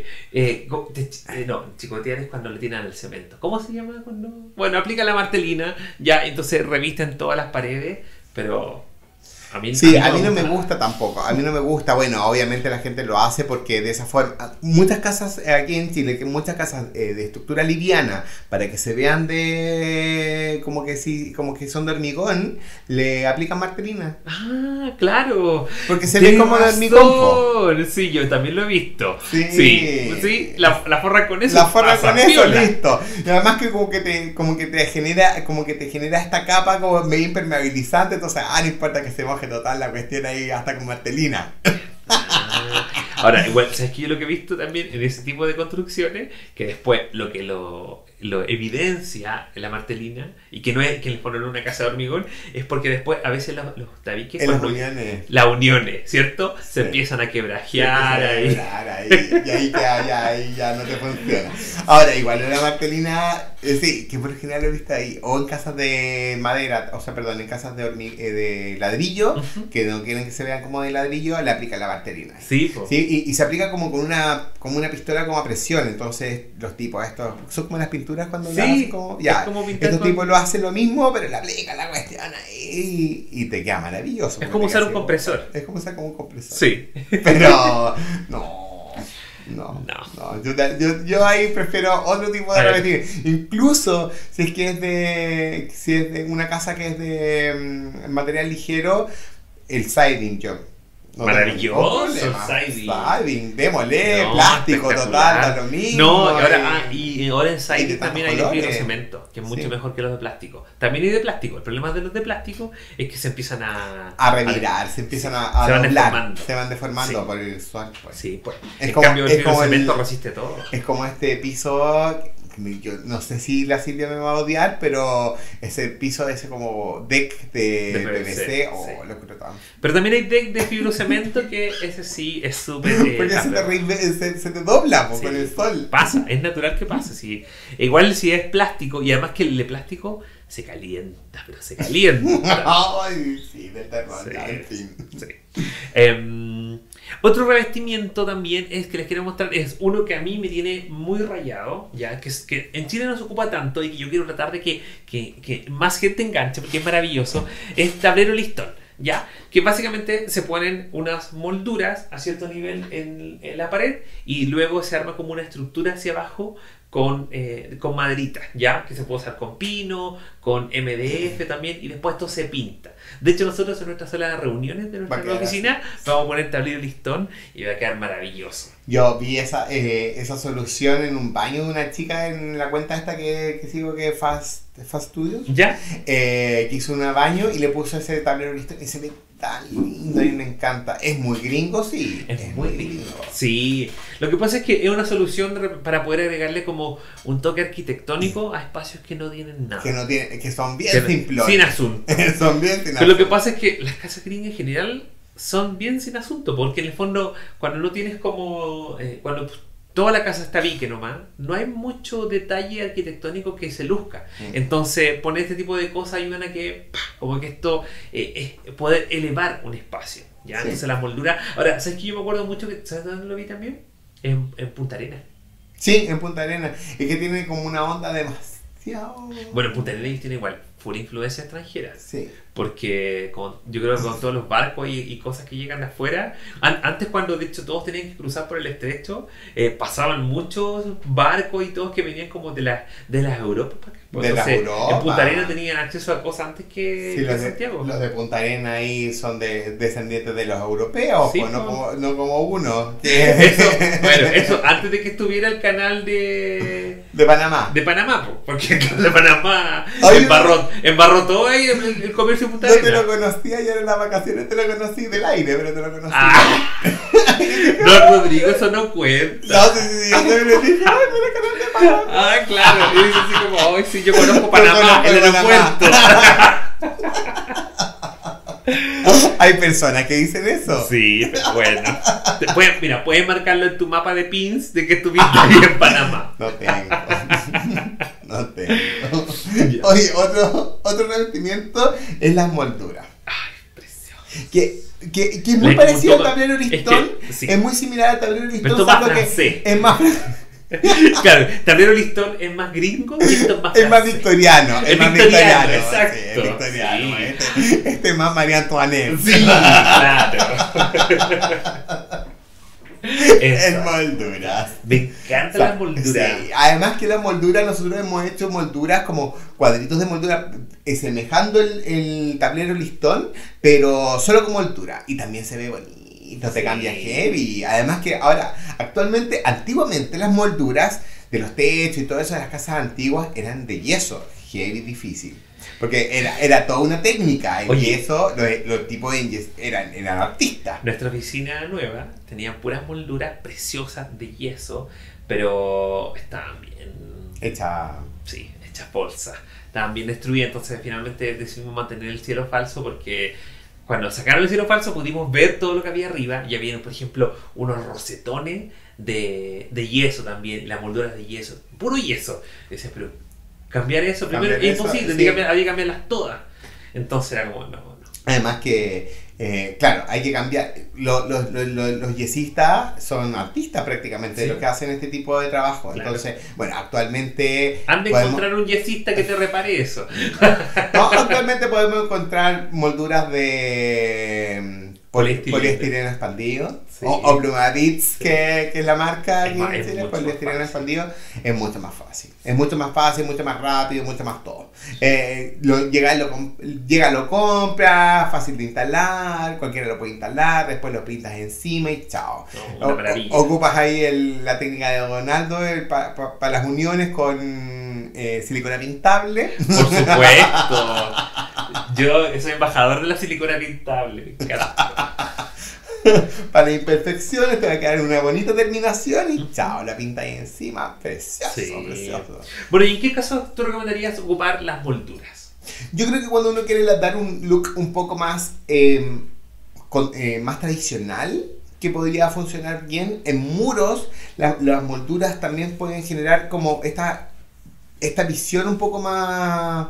no, chicotear es cuando le tiran el cemento. ¿Cómo se llama cuando? Bueno, aplica la martelina, ya, entonces revisten todas las paredes, pero... Sí, a mí no me gusta tampoco. A mí no me gusta. Bueno, obviamente la gente lo hace porque de esa forma. Muchas casas aquí en Chile, que muchas casas de estructura liviana, para que se vean de. Como que son de hormigón, le aplican martelina. Ah, claro. Porque se ve como de hormigón. Po. Sí, yo también lo he visto. Sí. Sí, la forra con eso. La forra con eso, piola. listo. Y además que como que te genera esta capa como medio impermeabilizante, entonces, no importa que se moje total la cuestión ahí hasta con martelina. Ahora, igual, ¿sabes qué? Yo lo que he visto también en ese tipo de construcciones, que después lo que lo evidencia en la martelina, y que no es que le ponen una casa de hormigón, es porque después a veces los tabiques, En las uniones. las uniones, ¿cierto? Se Sí. empiezan a quebrajear ahí. Y ahí ya no te funciona. Ahora, igual en la martelina, sí, que por lo general lo he visto ahí, o en casas de madera, o sea, perdón, en casas de ladrillo, que no quieren que se vean como de ladrillo, le aplican la martelina. Sí, po. Sí, y se aplica como con una pistola como a presión, entonces los tipos estos, son como las pinturas cuando Sí, las hacen como, es ya, como pintar estos con- tipos lo hacen lo mismo, pero le aplican la cuestión ahí y te queda maravilloso. Es porque como te usar queda un así, compresor. Es como usar como un compresor. Sí. Pero no. Yo ahí prefiero otro tipo de A ver. revestimiento. Incluso si es de una casa que es de material ligero, el siding yo. No Maravilloso, tengo ningún problema. siding. Siding, démosle, No, plástico espectacular. total, da lo mismo. No, y ahora en y de siding tantos también hay de colores. fibrocemento, que es mucho Sí. mejor que los de plástico. También hay de plástico. El problema de los de plástico es que se empiezan a revirar, se empiezan a se van doblar, deformando. se van deformando Sí. por el sol. Pues. Sí, pues. Es En como- cambio, el es como fibrocemento el- resiste todo. Es como este piso, yo no sé si la Silvia me va a odiar, pero ese piso, ese como deck de PVC, sí. lo creo tan. Pero también hay deck de fibrocemento que ese sí es súper. Porque se te dobla po, Sí. con el sol. Pasa, es natural que pase. Sí. Igual si es plástico, y además que el de plástico se calienta, pero se calienta. Ay, sí, del terror, Sí, ya, en fin. sí. Otro revestimiento también es que les quiero mostrar, es uno que a mí me tiene muy rayado, ya que, es, que en Chile no se ocupa tanto y que yo quiero tratar de que más gente enganche porque es maravilloso, es tablero listón, ya, que básicamente se ponen unas molduras a cierto nivel en la pared y luego se arma como una estructura hacia abajo con maderita, ya, que se puede usar con pino, con MDF también, y después esto se pinta. De hecho, nosotros en nuestra sala de reuniones de Va a nuestra quedar oficina vamos a poner tablero listón y va a quedar maravilloso. Yo vi esa solución en un baño de una chica en la cuenta esta que sigo, que es Fast Studios, ¿Ya? que hizo un baño y le puso ese tablero listo y se ve tan lindo y me encanta. Es muy gringo, sí. Es muy lindo. Sí, lo que pasa es que es una solución para poder agregarle como un toque arquitectónico a espacios que no tienen nada. Que son bien Que- simplones. sin asunto. Son bien sin Pero lo que asunto. pasa es que las casas gringas en general son bien sin asunto, porque en el fondo cuando no tienes como... cuando toda la casa está bien que nomás, no hay mucho detalle arquitectónico que se luzca. Entonces poner este tipo de cosas ayudan a que como que esto poder elevar un espacio. ¿Ya? Sí. Entonces las molduras... Ahora, ¿sabes que yo me acuerdo mucho que... ¿Sabes dónde lo vi también? En Punta Arenas. Sí, en Punta Arenas. Es que tiene como una onda demasiado... Bueno, en Punta Arenas tiene igual full influencia extranjera. Sí. Porque yo creo que con todos los barcos y cosas que llegan de afuera, antes cuando de hecho todos tenían que cruzar por el estrecho, pasaban muchos barcos y todos que venían como de las Europas. De las Europas. En Punta Arenas tenían acceso a cosas antes que, Sí, que Santiago. los de Punta Arenas ahí son descendientes de los europeos, Sí, pues, no, pues. no como uno. Eso antes de que estuviera el canal De Panamá. de Panamá, po, porque el canal de Panamá Ay, embarró todo ahí el comercio de Punta No te Arenas. lo conocía, yo en las vacaciones te lo conocí del aire, pero te lo conocí. Ah. No, Rodrigo, eso no cuenta. No, sí, yo te lo dije, ay, mira el canal de Panamá. Ah, claro. Y dice así como, hoy sí, yo conozco Panamá, conozco el Panamá. aeropuerto. Hay personas que dicen eso. Sí, pero bueno. Mira, puedes marcarlo en tu mapa de pins de que estuviste ahí en Panamá. No tengo. No tengo. Oye, otro revestimiento es las molduras. Ay, precioso. Que es muy parecido al tablero listón. Sí. Es muy similar al tablero listón. Pero esto es más francés. Es más Claro, tablero listón es más gringo y esto es más es más victoriano. Es más victoriano, exacto. exacto. Sí, es victoriano. Sí. Este es más María Antoinette. Sí, claro. En molduras. Me encantan las molduras. Sí. Además que las molduras, nosotros hemos hecho molduras como cuadritos de moldura semejando el tablero listón, pero solo con moldura. Y también se ve bonito, se Sí. cambia heavy. Además que ahora, antiguamente las molduras de los techos y todo eso de las casas antiguas eran de yeso, heavy difícil. Porque era toda una técnica. El Oye. yeso, los tipos eran artistas. Nuestra oficina nueva tenía puras molduras preciosas de yeso, pero estaban bien, Hecha. sí, hechas bolsas, estaban bien destruidas. Entonces finalmente decidimos mantener el cielo falso porque cuando sacaron el cielo falso pudimos ver todo lo que había arriba y había, por ejemplo, unos rosetones de yeso también, las molduras de yeso, puro yeso. Y decía, pero cambiar eso primero Cambiar es eso, imposible, sí. había que cambiarlas todas. Entonces era como, no. Además que, claro, hay que cambiar. Los yesistas son artistas prácticamente de Sí. los que hacen este tipo de trabajo. Claro. Entonces, bueno, actualmente... Han de podemos- encontrar un yesista que te repare eso. No, actualmente podemos encontrar molduras de poliestireno expandido. Sí. O Plumavits, que es la marca Es aquí más- en es Chile, mucho poliestireno más fácil. expandido. Es mucho más fácil. Es mucho más fácil, mucho más rápido, mucho más todo. Llega, lo compra, fácil de instalar, cualquiera lo puede instalar, después lo pintas encima y chao. No, una maravilla. Ocupas ahí la técnica de Donaldo para las uniones con silicona pintable. Por supuesto. Yo soy embajador de la silicona pintable. Me encanta. Para imperfecciones te va a quedar una bonita terminación y chao, la pinta ahí encima. Precioso, Sí. precioso. Bueno, ¿y en qué caso tú recomendarías ocupar las molduras? Yo creo que cuando uno quiere dar un look un poco más, más tradicional, que podría funcionar bien en muros, las molduras también pueden generar como esta visión un poco más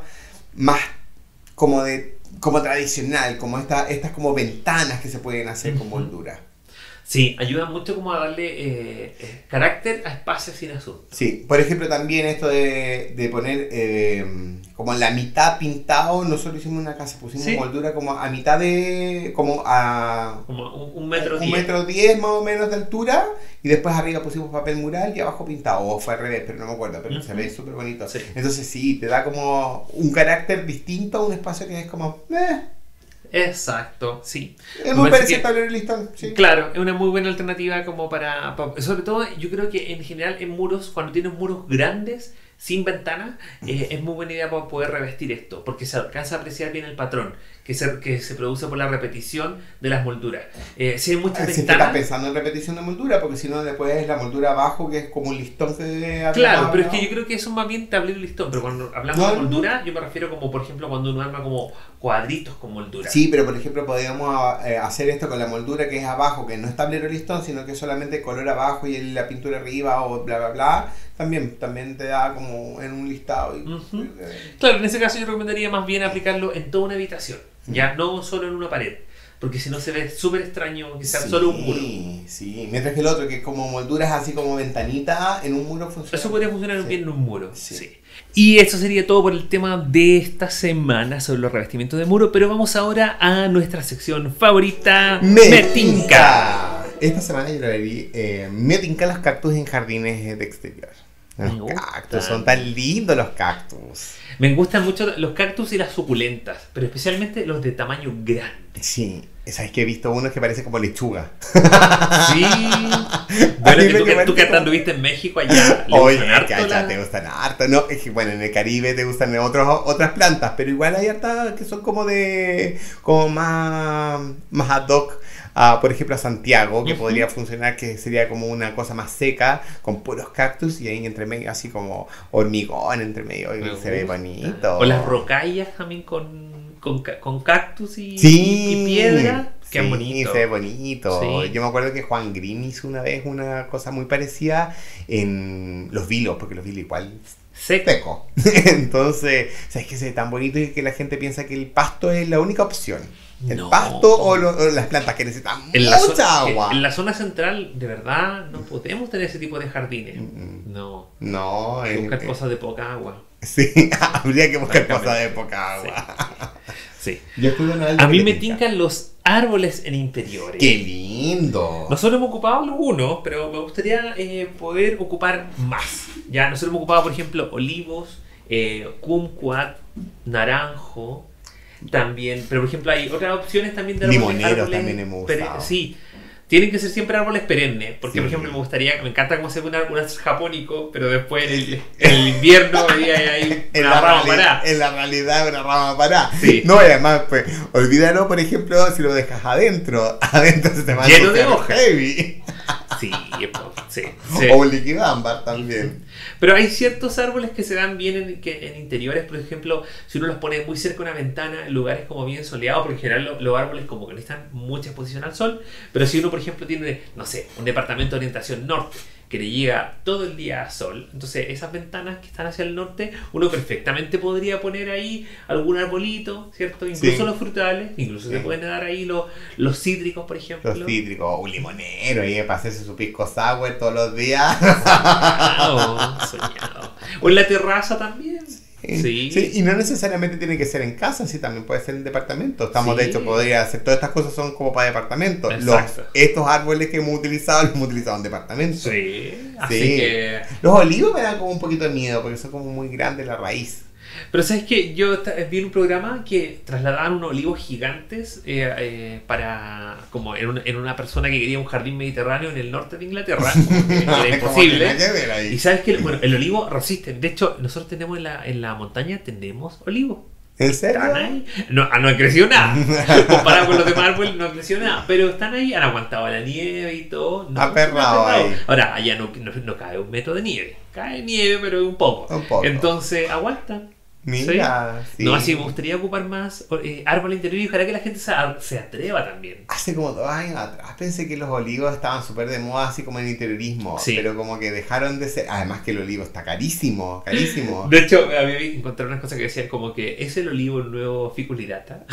como tradicional, como estas como ventanas que se pueden hacer con molduras. Sí, ayuda mucho como a darle carácter a espacios sin asunto. Sí, por ejemplo también esto de poner como la mitad pintado, nosotros hicimos una casa, pusimos Sí. moldura como a mitad Como un metro 10. 1,10 m más o menos de altura y después arriba pusimos papel mural y abajo pintado, o fue al revés, pero no me acuerdo, pero se ve súper bonito. Sí. Entonces sí, te da como un carácter distinto a un espacio que es como, Exacto, sí. es Me muy parece parecido que- al tablero listón, sí. Claro, es una muy buena alternativa como sobre todo yo creo que en general en muros, cuando tienes muros grandes, sin ventanas, es muy buena idea para poder revestir esto, porque se alcanza a apreciar bien el patrón que se produce por la repetición de las molduras. Si hay muchas Si es que estás ventanas... pensando en repetición de moldura, porque si no después es la moldura abajo que es como un listón que Claro, pero es ¿no? que yo creo que eso es más bien tablero y listón, pero cuando hablamos No, de no. moldura, yo me refiero como, por ejemplo, cuando uno arma como cuadritos con moldura. Sí, pero por ejemplo podríamos hacer esto con la moldura que es abajo, que no es tablero listón, sino que es solamente color abajo y la pintura arriba o bla bla bla. También te da como en un listado. Ujú. Claro, en ese caso yo recomendaría más bien aplicarlo en toda una habitación, ya no solo en una pared, porque si no se ve súper extraño que sea solo un muro. Sí, mientras que el otro, que es como molduras así como ventanita, en un muro funciona. Eso podría funcionar Sí. bien en un muro. Sí. Sí. Y eso sería todo por el tema de esta semana sobre los revestimientos de muro, pero vamos ahora a nuestra sección favorita, Metinca. Esta semana yo le vi me tinca los cactus en jardines de exterior. Me Los gustan. cactus, son tan lindos los cactus. Me gustan mucho los cactus y las suculentas, pero especialmente los de tamaño grande. Sí, sabes que he visto unos que parecen como lechuga. Sí. A Bueno, mí que me tú, parece tú que como- anduviste en México allá, ¿le Oye, gustan harto cacha, las- te gustan harto. No, es que bueno, en el Caribe te gustan otras plantas, pero igual hay hartas que son como más ad hoc. Por ejemplo, a Santiago, que Ujú. podría funcionar, que sería como una cosa más seca, con puros cactus y ahí entre medio, así como hormigón entre medio, y Me se ve gusta. bonito. O las rocallas también con con cactus y, Sí, y piedra. Qué sí, bonito. se ve bonito. Sí. Yo me acuerdo que Juan Grimm hizo una vez una cosa muy parecida en Los Vilos, porque Los Vilos igual seco. Entonces, ¿sabes qué? Se ve tan bonito y que la gente piensa que el pasto es la única opción. El No. pasto o las plantas que necesitan En la, mucha agua. en la zona central, de verdad, no podemos tener ese tipo de jardines. No. No, Hay que buscar cosas de poca agua. sí, habría que buscar Exactamente. cosas de poca agua. Sí. Yo estuve en algo A que mí te me tinca. tincan los árboles en interiores. ¡Qué lindo! Nosotros hemos ocupado algunos, pero me gustaría poder ocupar más. Ya, nosotros hemos ocupado, por ejemplo, olivos, kumquat, naranjo, también. Pero, por ejemplo, hay otras opciones también de Limoneros también hemos pere- usado. Sí, tienen que ser siempre árboles perennes. Porque, Sí. por ejemplo, me encanta cómo se ve un árbol japónico, pero después en el invierno hay En una la, rama reali- parada. en la realidad una rama parada. Sí. No, y además, pues, olvídalo, por ejemplo, si lo dejas adentro. Adentro se te va a Lleno de ensuciar hojas. heavy. Sí, sí, sí. O un líquido ámbar también. Pero hay ciertos árboles que se dan bien en interiores, por ejemplo, si uno los pone muy cerca de una ventana, en lugares como bien soleados, porque en general los árboles como que necesitan mucha exposición al sol, pero si uno, por ejemplo, tiene, no sé, un departamento de orientación norte, que le llega todo el día sol, entonces esas ventanas que están hacia el norte, uno perfectamente podría poner ahí algún arbolito, ¿cierto? Incluso Sí. los frutales, incluso Sí. se pueden dar ahí los cítricos, por ejemplo. Los cítricos, un limonero, y para hacerse su pisco sour todos los días. Soñado. O en la terraza también. Sí. Sí, y no necesariamente tiene que ser en casa, sí, también puede ser en departamento. Estamos, Sí. de hecho, podría hacer todas estas cosas son como para departamento. Exacto. Estos árboles que hemos utilizado, los hemos utilizado en departamento. Sí, así Sí. que... Los olivos me dan como un poquito de miedo porque son como muy grandes la raíz. Pero sabes que yo vi en un programa que trasladaban unos olivos gigantes para como en una persona que quería un jardín mediterráneo en el norte de Inglaterra, como que era Como imposible. tiene que ver ahí. Y sabes que bueno, el olivo resiste. De hecho, nosotros tenemos en la montaña tenemos olivos. ¿En serio? Están ahí. No han crecido nada. Comparado con los demás árboles, no han crecido nada. Pero están ahí, han aguantado la nieve y todo. No, Aperrado no han ahí. Ahora, allá no cae un metro de nieve. Cae nieve, pero un poco. Un poco. Entonces, aguantan. Mira, sí. No, así me gustaría ocupar más árboles interiores y ojalá que la gente se atreva también. Hace como 2 años atrás pensé que los olivos estaban súper de moda, así como en interiorismo. Sí. Pero como que dejaron de ser. Además que el olivo está carísimo, carísimo. De hecho, había encontrado unas cosas que decían como que es el olivo el nuevo ficus lirata.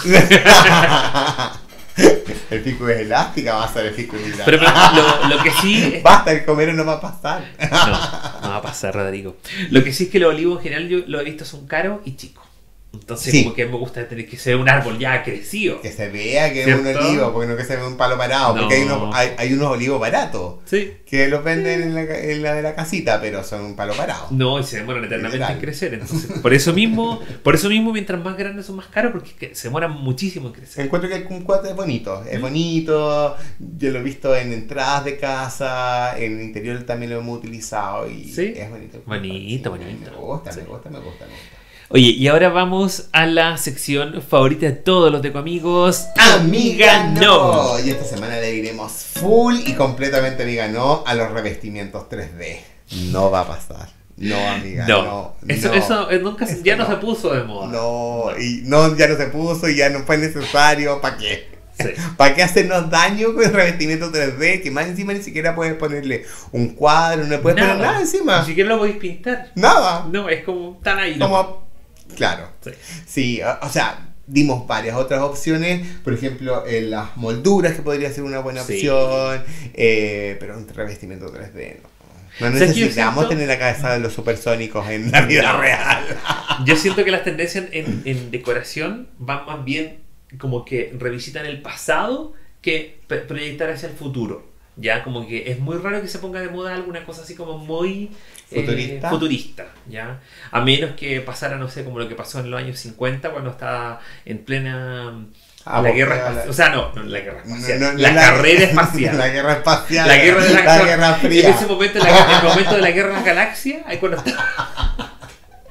El ficus es elástica, va a ser el ficus lila. Pero lo que sí es... Basta, el comer no va a pasar. No va a pasar, Rodrigo. Lo que sí es que los olivos en general yo lo he visto son caros y chicos. Entonces Sí. como que me gusta tener que ser un árbol ya crecido. Que se vea que ¿Cierto? es un olivo, porque no que se vea un palo parado. No. Porque hay unos olivos baratos Sí. que los venden en la de la casita, pero son un palo parado. No, y se demoran eternamente Literal. en crecer. Entonces, por eso mismo, mientras más grandes son más caros, porque es que se demoran muchísimo en crecer. Encuentro que el kumquat es bonito. Es bonito. Yo lo he visto en entradas de casa, en el interior también lo hemos utilizado. Y Sí. es bonito. el kumquat. Bonito, Sí, bonito. Me gusta, Sí. me gusta, me gusta, me gusta. Oye, y ahora vamos a la sección favorita de todos los Amigos, Amiga no. Y esta semana le diremos full y completamente amiga no a los revestimientos 3D. No va a pasar. No, amiga. No, eso nunca Eso ya no no. se puso de moda. No, y no, ya no se puso y ya no fue necesario. ¿Para qué? Sí. ¿Para qué hacernos daño con el revestimiento 3D? Que más encima ni siquiera puedes ponerle un cuadro, no le puedes poner nada encima. Ni siquiera lo podéis pintar. Nada. No, es como tan ahí. nomás. Como, claro. Sí. Sí, o sea, dimos varias otras opciones. Por ejemplo, las molduras, que podría ser una buena Sí. opción. Pero un revestimiento 3D no. No ¿Sabes qué yo necesitamos siento? tener la cabeza de los supersónicos en la vida No. real. Yo siento que las tendencias en decoración van más bien como que revisitan el pasado que proyectar hacia el futuro. Ya, como que es muy raro que se ponga de moda alguna cosa así como muy futurista, ¿ya? A menos que pasara, no sé, como lo que pasó en los años 50 cuando estaba en plena la guerra espacial. O sea, no la guerra espacial. La carrera espacial. La guerra espacial. La guerra de la Guerra Fría. En ese momento, el momento de la guerra de las galaxias, ahí cuando estaba.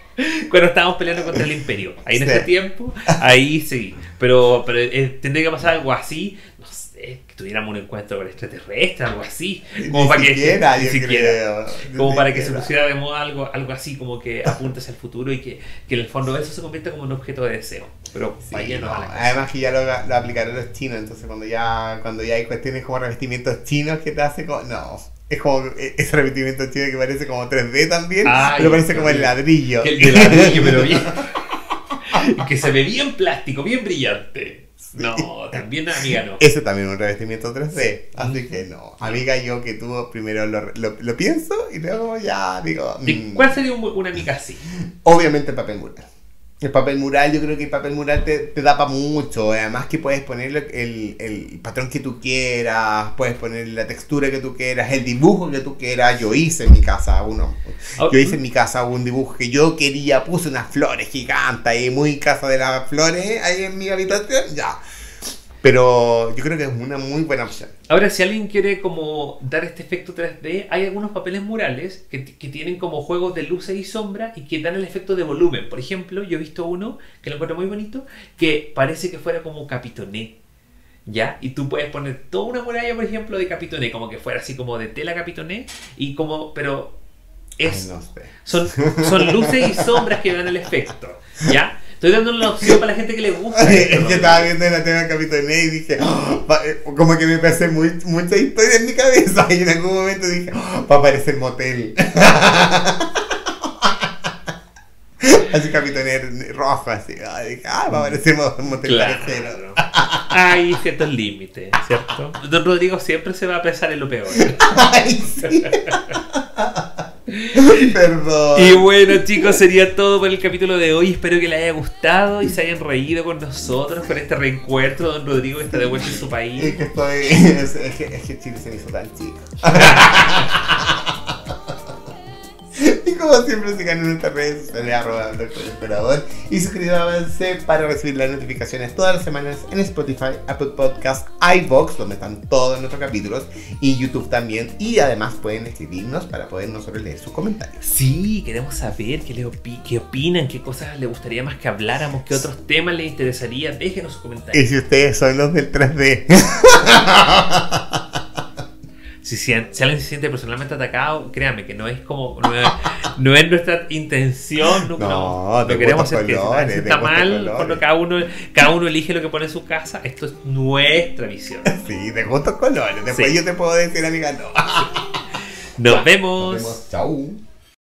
Cuando estábamos peleando contra el Imperio. Ahí en Sí. ese tiempo, ahí sí. Pero tendría que pasar algo así, no sé, que tuviéramos un encuentro con extraterrestre, algo así. Como Ni para siquiera, que, yo ni siquiera. creo. Ni Como para que se siquiera. pusiera de moda algo así, como que apunte hacia el futuro y que en el fondo eso se convierta como un objeto de deseo. Pero Sí, para allá no no, va la cosa. además que ya lo aplicaron los chinos, entonces cuando ya hay cuestiones como revestimientos chinos que te hace como... No, es como ese revestimiento chino que parece como 3D también, Ay, pero parece qué como el horrible. ladrillo. Que el de ladrillo, pero bien. Que se ve bien plástico, bien brillante. No, también amiga no. Ese también es un revestimiento 3D, así que no. Amiga, yo que tú primero lo pienso y luego ya digo... ¿Y cuál sería una amiga así? Obviamente el papel mural. El papel mural, yo creo que el papel mural te da para mucho. Además que puedes ponerle el patrón que tú quieras, puedes poner la textura que tú quieras, el dibujo que tú quieras. Yo hice en mi casa yo hice en mi casa un dibujo que yo quería, puse unas flores gigantes y muy casa de las flores ahí en mi habitación, ya. Pero yo creo que es una muy buena opción. Ahora, si alguien quiere como dar este efecto 3D, hay algunos papeles murales que tienen como juegos de luces y sombras y que dan el efecto de volumen. Por ejemplo, yo he visto uno que lo encuentro muy bonito, que parece que fuera como Capitoné. ¿Ya? Y tú puedes poner toda una muralla, por ejemplo, de Capitoné, como que fuera así como de tela Capitoné, y como, pero es, Ay, no sé. son luces y sombras que dan el efecto. ¿Ya? Estoy dando una opción para la gente que le gusta. Es que estaba viendo la tema de Capitoné y dije, como que me pasé mucha historia en mi cabeza y en algún momento dije, va a aparecer motel. Así Capitoné rojo, así. Dije, va a aparecer motel parejero. Claro. Hay ciertos límites, ¿cierto? Don Rodrigo siempre se va a pesar en lo peor. Ay, sí. Perdón. Y bueno, chicos, sería todo por el capítulo de hoy. Espero que les haya gustado y se hayan reído con nosotros con este reencuentro. Don Rodrigo está de vuelta en su Es país. que es que Chile se me hizo tan chico. Y como siempre, sigan en nuestras redes sociales, @doctorexplorador, y suscríbanse para recibir las notificaciones todas las semanas en Spotify, Apple Podcast, iVoox, donde están todos nuestros capítulos, y YouTube también. Y además pueden escribirnos para poder nosotros leer sus comentarios. Sí, queremos saber qué opinan, qué cosas les gustaría más que habláramos, qué otros temas les interesaría. Déjenos sus Y comentarios. si ustedes son los del 3D. Si alguien se siente personalmente atacado, créanme que no es como no es nuestra intención, No, te queremos gustan hacer que colores, si te está gustan mal, colores. cuando cada uno elige lo que pone en su casa, esto es nuestra visión. Sí, de gustos colores. Después Sí. yo te puedo decir, amiga, no. Nos vemos. Nos vemos. Chau.